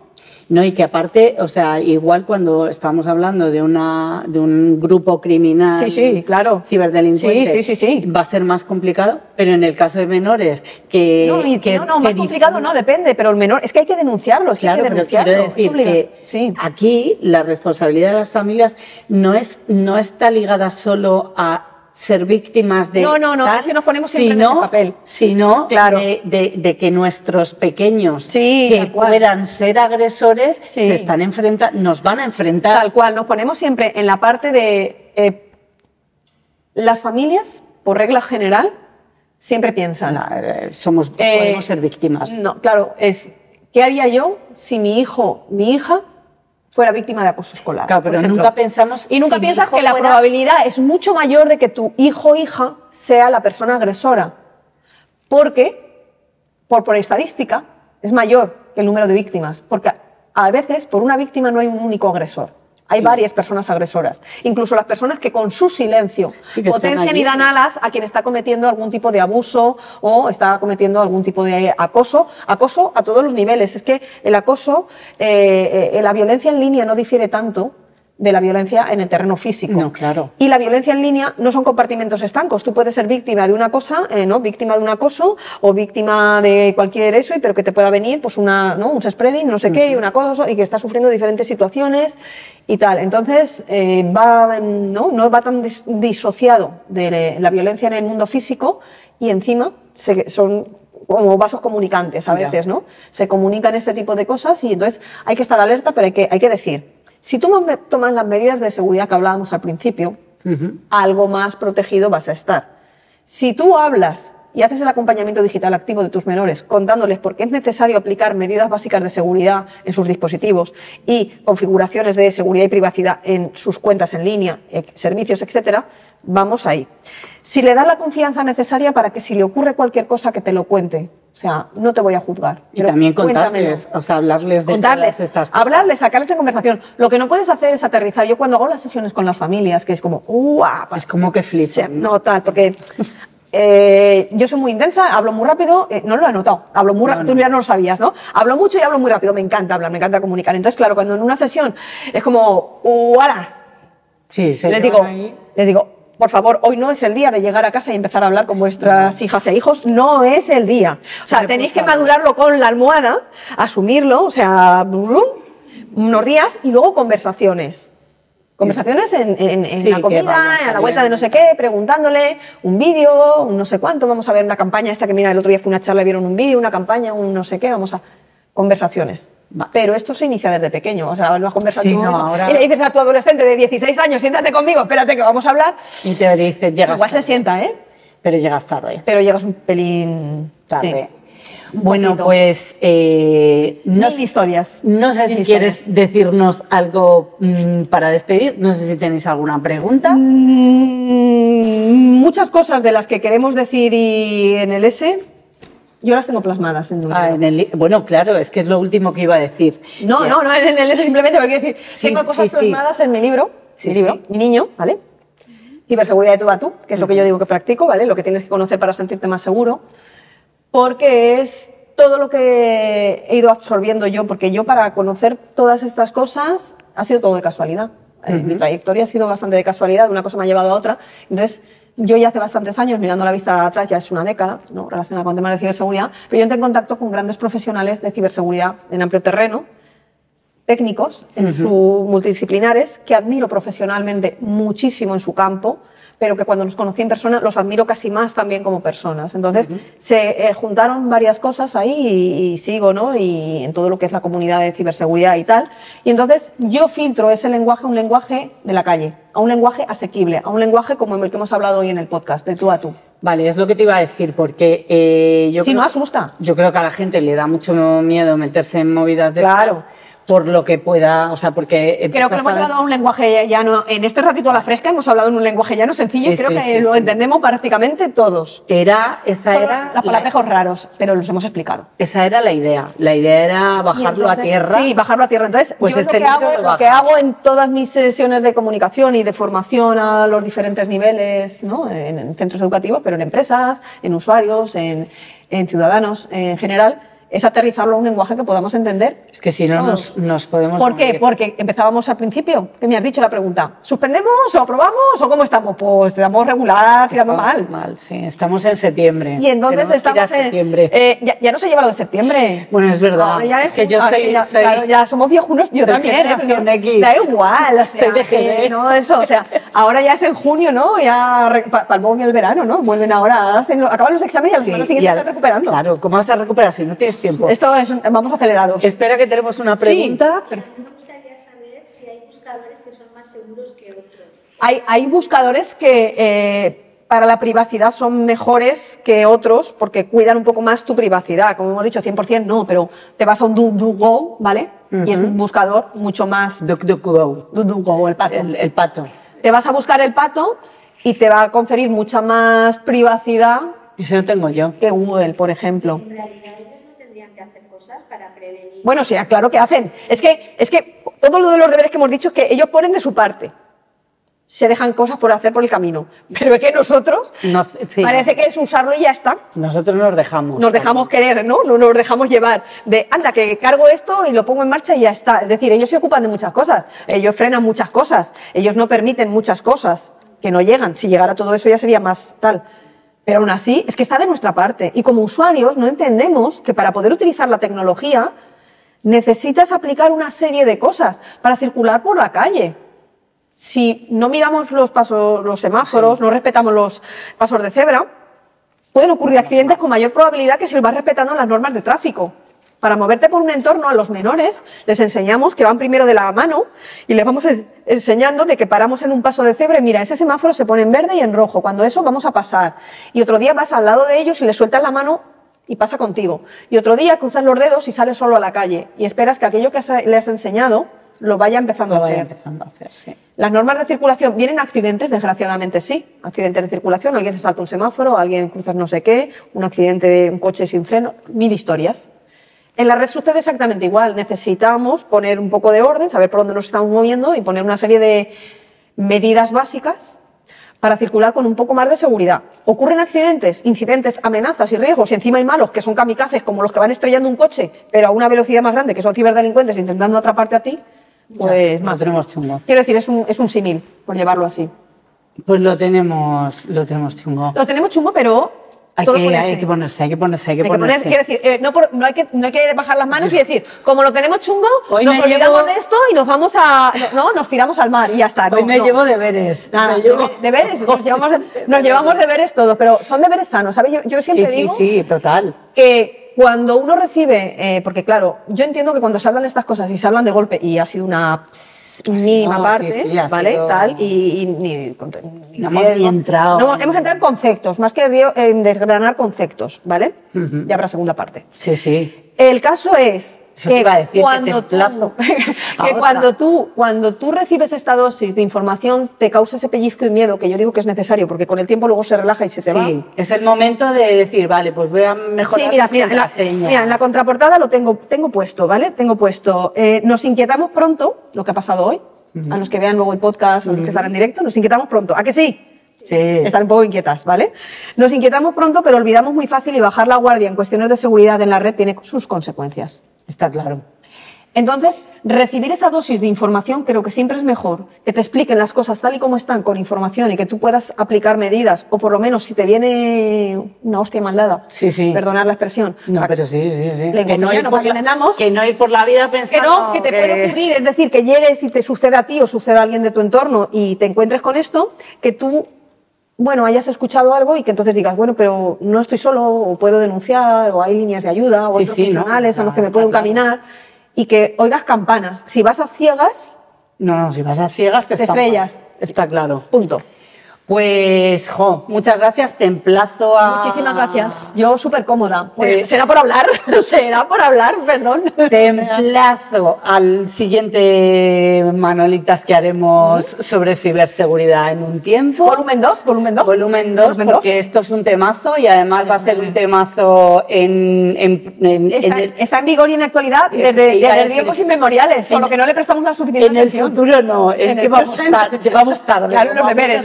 No, y que aparte, o sea, igual cuando estamos hablando de una de un grupo criminal, Sí, sí, claro. ciberdelincuente, Sí, sí, sí, sí. va a ser más complicado, pero en el caso de menores que... No, y, que no, no, que más complicado no, depende, pero el menor, es que hay que denunciarlo, es que Claro, hay que pero denunciarlo. quiero decir es obliga- que sí. aquí la responsabilidad de las familias no es no está ligada solo a ser víctimas de No, no, no, tal, es que nos ponemos siempre en ese papel. sino Claro. de, de- de que nuestros pequeños Sí, que tal cual. puedan ser agresores Sí. se están enfrentando, nos van a enfrentar. Tal cual, nos ponemos siempre en la parte de eh, las familias, por regla general, siempre piensan. La- eh, somos eh, podemos ser víctimas. No, claro, es ¿qué haría yo si mi hijo, mi hija fuera víctima de acoso escolar? Claro, por pero ejemplo? nunca pensamos Y nunca si mi piensas hijo que la fuera- probabilidad es mucho mayor de que tu hijo o hija sea la persona agresora. Porque, por, por estadística, es mayor que el número de víctimas. Porque a veces, por una víctima no hay un único agresor. Hay varias personas agresoras. Incluso las personas que con su silencio Sí, que estén potencian allí. y dan alas a quien está cometiendo algún tipo de abuso o está cometiendo algún tipo de acoso. Acoso a todos los niveles. Es que el acoso, eh, eh, la violencia en línea no difiere tanto de la violencia en el terreno físico. No, claro. Y la violencia en línea no son compartimentos estancos. Tú puedes ser víctima de una cosa, eh, ¿no? Víctima de un acoso o víctima de cualquier eso, y pero que te pueda venir pues una, ¿no? un spreading, no sé qué, y una cosa, y que está sufriendo diferentes situaciones y tal. Entonces, eh, va, ¿no? no va tan dis- disociado de la violencia en el mundo físico, y encima se- son como vasos comunicantes a Ya. veces, ¿no? Se comunican este tipo de cosas, y entonces hay que estar alerta, pero hay que, hay que decir, si tú me- tomas las medidas de seguridad que hablábamos al principio, algo más protegido vas a estar. Si tú hablas y haces el acompañamiento digital activo de tus menores, contándoles por qué es necesario aplicar medidas básicas de seguridad en sus dispositivos y configuraciones de seguridad y privacidad en sus cuentas en línea, eh, servicios, etcétera, vamos ahí. Si le das la confianza necesaria para que si le ocurre cualquier cosa que te lo cuente, o sea, no te voy a juzgar. Y pero también cuéntamelo. contarles, o sea, hablarles de Contarles, todas estas cosas. hablarles, sacarles en conversación. Lo que no puedes hacer es aterrizar. Yo cuando hago las sesiones con las familias, que es como, ¡guau! Es como que Se- flipan. No, tal, porque eh, yo soy muy intensa, hablo muy rápido, eh, no lo he notado, hablo muy rápido, tú ya no lo sabías, ¿no? Hablo mucho y hablo muy rápido, me encanta hablar, me encanta comunicar. Entonces, claro, cuando en una sesión es como, ¡guala! Sí, se Les llevan digo, ahí. les digo, por favor, hoy no es el día de llegar a casa y empezar a hablar con vuestras hijas e hijos, no es el día. O sea, tenéis que madurarlo con la almohada, asumirlo, o sea, blum, unos días y luego conversaciones. Conversaciones en, en- en Sí, la que comida, vamos a la a vuelta ver. de no sé qué, preguntándole, un vídeo, un no sé cuánto, vamos a ver una campaña esta que mira, el otro día fue una charla, vieron un vídeo, una campaña, un no sé qué, vamos a... Conversaciones. Va. Pero esto se inicia desde pequeño, o sea, las conversaciones... Sí, no, ahora- Y le dices a tu adolescente de dieciséis años, siéntate conmigo, espérate que vamos a hablar. Y te dice, llegas Igual se tarde. sienta, ¿eh? Pero llegas tarde. Pero llegas un pelín Tarde. sí. Bueno, poquito. pues eh, no, Mil sé- historias. no sé Mil si historias. quieres decirnos algo mm, para despedir. No sé si tenéis alguna pregunta. Mm, muchas cosas de las que queremos decir y en el S, yo las tengo plasmadas en un Ah, libro. en el li- bueno, claro, es que es lo último que iba a decir. No, Ya. no, no en el S simplemente porque quiero decir, Sí, tengo cosas sí, sí. plasmadas en mi libro, Sí, mi libro, sí. mi niño, ¿vale? Ciberseguridad de tú a tú, que es lo que yo digo que practico, ¿vale? Lo que tienes que conocer para sentirte más seguro, porque es todo lo que he ido absorbiendo yo, porque yo para conocer todas estas cosas ha sido todo de casualidad. Eh, Mi trayectoria ha sido bastante de casualidad, una cosa me ha llevado a otra. Entonces, yo ya hace bastantes años, mirando la vista atrás, ya es una década, ¿no?, relacionada con temas de ciberseguridad, pero yo entré en contacto con grandes profesionales de ciberseguridad en amplio terreno, técnicos, en su multidisciplinares, que admiro profesionalmente muchísimo en su campo, pero que cuando los conocí en persona los admiro casi más también como personas. Entonces, se eh, juntaron varias cosas ahí y, y sigo, ¿no? Y en todo lo que es la comunidad de ciberseguridad y tal. Y entonces yo filtro ese lenguaje a un lenguaje de la calle, a un lenguaje asequible, a un lenguaje como el que hemos hablado hoy en el podcast, de tú a tú. Vale, es lo que te iba a decir, porque eh, yo Si creo, no asusta. yo creo que a la gente le da mucho miedo meterse en movidas de Claro. estas por lo que pueda, o sea, porque Creo que empiezas lo hemos a ver- hablado a un lenguaje llano. En este ratito a la fresca hemos hablado en un lenguaje llano sencillo Sí, y creo sí, que sí, lo sí. entendemos prácticamente todos. Era, esa Solo era las palabrejos raros, pero los hemos explicado. Esa era la idea. La idea era bajarlo Y a entonces- tierra. Sí, bajarlo a tierra. Entonces, Pues yo este lo, que libro hago, lo lo que baja. hago en todas mis sesiones de comunicación y de formación a los diferentes niveles, ¿no?, en, en centros educativos, pero en empresas, en usuarios, en, en ciudadanos en general, es aterrizarlo a un lenguaje que podamos entender. Es que si no nos, nos podemos ¿Por qué? morir. Porque empezábamos al principio, que me has dicho la pregunta, ¿suspendemos o aprobamos o cómo estamos? Pues estamos regular, tirando Estamos mal. mal, sí, estamos en septiembre. Y entonces Tenemos que ir estamos a en septiembre. eh, ya, ya no se lleva lo de septiembre. Bueno, es verdad. Ahora ya es que yo ahora soy, ya, soy- claro, ya somos viejunos, yo soy también. generación ¿eh? X. Da igual, o sea, Soy de G D. que no eso, o sea, ahora ya es en junio, ¿no? Ya para el boom y el verano, ¿no? Vuelven ahora, hacen, lo- acaban los exámenes y a la Sí, semana y siguiente al- están recuperando. Claro, ¿cómo vas a recuperar si no tienes tiempo? Esto es, vamos acelerados. Espera que tenemos una pregunta. Sí, Me gustaría saber si hay buscadores que son más seguros que otros. Hay, hay buscadores que eh, para la privacidad son mejores que otros porque cuidan un poco más tu privacidad. Como hemos dicho, cien por cien no, pero te vas a un DuckDuckGo, ¿vale? Y es un buscador mucho más... DuckDuckGo. DuckDuckGo, el pato. El, el pato. Te vas a buscar el pato y te va a conferir mucha más privacidad Ese lo tengo yo. que Google, por ejemplo. En realidad ellos no tendrían que hacer cosas para prevenir. Bueno, sí, claro que hacen. Es que, es que todo lo de los deberes que hemos dicho es que ellos ponen de su parte. Se dejan cosas por hacer por el camino. Pero es que nosotros No, sí. parece que es usarlo y ya está. Nosotros nos dejamos. Nos dejamos querer, ¿no? No nos dejamos llevar de, anda, que cargo esto y lo pongo en marcha y ya está. Es decir, ellos se ocupan de muchas cosas. Ellos frenan muchas cosas. Ellos no permiten muchas cosas que no llegan. Si llegara todo eso ya sería más tal. Pero aún así, es que está de nuestra parte. Y como usuarios no entendemos que para poder utilizar la tecnología necesitas aplicar una serie de cosas para circular por la calle. Si no miramos los pasos, los semáforos, no respetamos los pasos de cebra, pueden ocurrir accidentes con mayor probabilidad que si vas respetando las normas de tráfico. Para moverte por un entorno, a los menores les enseñamos que van primero de la mano y les vamos es- enseñando de que paramos en un paso de cebra y mira, ese semáforo se pone en verde y en rojo, cuando eso vamos a pasar. Y otro día vas al lado de ellos y les sueltas la mano y pasa contigo. Y otro día cruzas los dedos y sales solo a la calle y esperas que aquello que has- le has enseñado lo vaya empezando Lo a vaya hacer. empezando a hacer, sí. Las normas de circulación, ¿vienen accidentes? Desgraciadamente sí. Accidentes de circulación, alguien se salta un semáforo, alguien cruza no sé qué, un accidente de un coche sin freno, mil historias. En la red sucede exactamente igual. Necesitamos poner un poco de orden, saber por dónde nos estamos moviendo y poner una serie de medidas básicas para circular con un poco más de seguridad. Ocurren accidentes, incidentes, amenazas y riesgos, y encima hay malos que son kamikazes, como los que van estrellando un coche, pero a una velocidad más grande, que son ciberdelincuentes intentando atraparte a ti, pues Ya, más. lo tenemos chungo. Quiero decir, es un, es un símil, por llevarlo así. Pues lo tenemos, lo tenemos chungo. Lo tenemos chungo, pero Hay todo que, ponerse. hay que ponerse, hay que ponerse, hay que Hay que poner- ponerse. quiero decir, eh, no, por- no, hay que, no hay que bajar las manos y decir, como lo tenemos chungo, Hoy nos me olvidamos llevo- de esto y nos vamos a... No, no, nos tiramos al mar y ya está. No, Hoy me no. llevo deberes. Nada, me llevo- debe- deberes, nos llevamos, nos llevamos deberes todos, pero son deberes sanos, ¿sabes? Yo, yo siempre Sí, sí, digo sí, total. que cuando uno recibe, eh, porque claro, yo entiendo que cuando se hablan de estas cosas y se hablan de golpe y ha sido una pss, mínima no, parte, sí, sí, ha ¿vale? sido- Tal, y, y ni, ni- No hemos ni entrado. No, hemos entrado en conceptos, más que río- en desgranar conceptos, ¿vale? Ya habrá segunda parte. Sí, sí. El caso es Eso te que, iba a decir, que cuando, te emplazo tú, a que otra. cuando, tú, cuando tú recibes esta dosis de información te causa ese pellizco y miedo, que yo digo que es necesario, porque con el tiempo luego se relaja y se te va. Sí, es el momento de decir, vale, pues voy a mejorar Sí, mira, las mira, en la, contraseñas. mira, en la contraportada lo tengo, tengo puesto, ¿vale? Tengo puesto. eh, nos inquietamos pronto, lo que ha pasado hoy, a los que vean luego el podcast, a los que están en directo, nos inquietamos pronto. ¿A que sí? Sí. Están un poco inquietas, ¿vale? Nos inquietamos pronto, pero olvidamos muy fácil y bajar la guardia en cuestiones de seguridad en la red tiene sus consecuencias. Está claro. Entonces, recibir esa dosis de información creo que siempre es mejor, que te expliquen las cosas tal y como están con información y que tú puedas aplicar medidas, o por lo menos si te viene una hostia mal dada, Sí, sí. perdonar la expresión. No, O sea, pero sí, sí, sí. Le Que no, ir no, por para que la, entendamos. que no ir por la vida Que pensando no, que te puede ocurrir, es decir, que llegues y te suceda a ti o suceda a alguien de tu entorno y te encuentres con esto, que tú, bueno, hayas escuchado algo y que entonces digas, bueno, pero no estoy solo, o puedo denunciar, o hay líneas de ayuda, o hay Sí, sí, ¿no? profesionales O sea, a los que me está puedo claro. encaminar, y que oigas campanas. Si vas a ciegas, No, no, si vas a ciegas te, Te estampas. estrellas. Está claro. punto. Pues, jo, muchas gracias, te emplazo a... Muchísimas gracias. Yo súper cómoda. Te- Pues, será por hablar, será por hablar, perdón. Te emplazo al siguiente Manolitas que haremos sobre ciberseguridad en un tiempo. Volumen dos, volumen dos. Volumen dos, porque esto es un temazo y además va a ser un temazo en, en, en- Está, en el, está en vigor y en actualidad Es desde, que ya desde decir- tiempos inmemoriales, en- solo que no le prestamos la suficiente en el atención. futuro no, es En que el vamos presente. tarde, vamos tarde. Claro, los como deberes, muchas los otras deberes.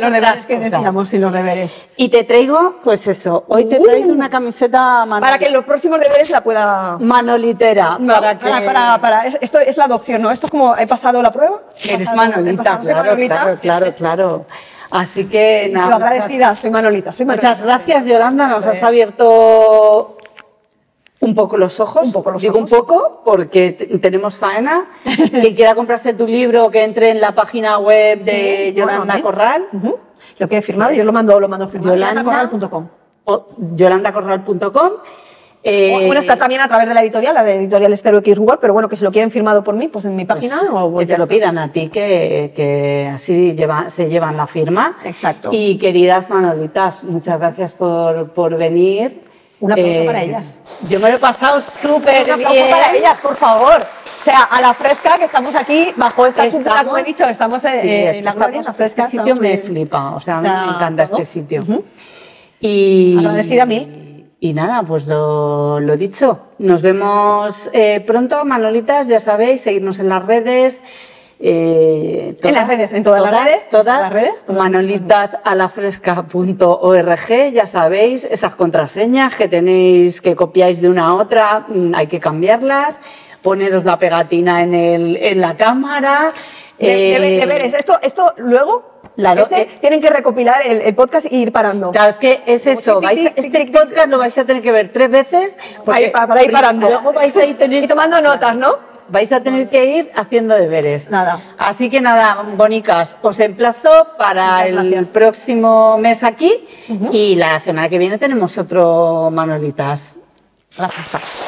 que cosas. decíamos y los deberes. Y te traigo, pues eso, hoy te he traído una camiseta manolitera. Para que en los próximos deberes la pueda... Manolitera. No, para, que... para, para, para- Esto es la adopción, ¿no? Esto es como, he pasado la prueba. He Eres pasado- he Manolita, pasado, soy claro, Manolita. claro, claro, claro. Así que nada, Yo agradecida, soy Manolita, soy Manolita. muchas gracias, Yolanda, nos has abierto un poco los ojos, Un poco los digo ojos. un poco porque te- tenemos faena. Quien quiera comprarse tu libro, que entre en la página web de Sí, Yolanda bueno, ¿eh? Corral, Ujú. Lo que he firmado, yo lo mando, lo mando firmado. Yolanda- yolanda corral punto com. o yolanda corral punto com. Eh, Bueno, está también a través de la editorial, la de editorial Estero X World, pero bueno, que si lo quieren firmado por mí, pues en mi página o que ya te lo está. pidan a ti, que, que así lleva- se llevan la firma. Exacto. Y queridas Manolitas, muchas gracias por, por venir. Un aplauso para ellas. Yo me lo he pasado súper Un bien. aplauso para ellas, por favor. O sea, a la fresca, que estamos aquí bajo esta cúpula, Estamos- como he dicho, estamos eh, Sí, eh, es en que la gloria, en estamos- la fresca. este sitio estamos me muy- flipa, o sea, a O mí sea, me encanta todo. este sitio. Ujú. Y, Agradecida mil. Y nada, pues lo, lo dicho. Nos vemos eh, pronto, Manolitas, ya sabéis, seguirnos en las redes. eh, En las redes, en todas las redes, todas, en las redes, todas. manolitasalafresca punto org, ya sabéis, esas contraseñas que tenéis, que copiáis de una a otra, mm, hay que cambiarlas, poneros la pegatina en, el, en la cámara. De- eh, debe- deberes. Esto, esto luego, Claro, este, eh, tienen que recopilar el, el podcast y ir parando. Claro, es que es eso. tic, vais a- tic, este tic, tic, podcast lo vais a tener que ver tres veces. porque Ahí, pa- para ir parando. Luego vais a ir tener- Y tomando notas, ¿no? vais a tener que ir haciendo deberes. Nada. Así que nada, bonicas, os emplazo para Muchas el gracias. próximo mes aquí y la semana que viene tenemos otro Manolitas. Gracias.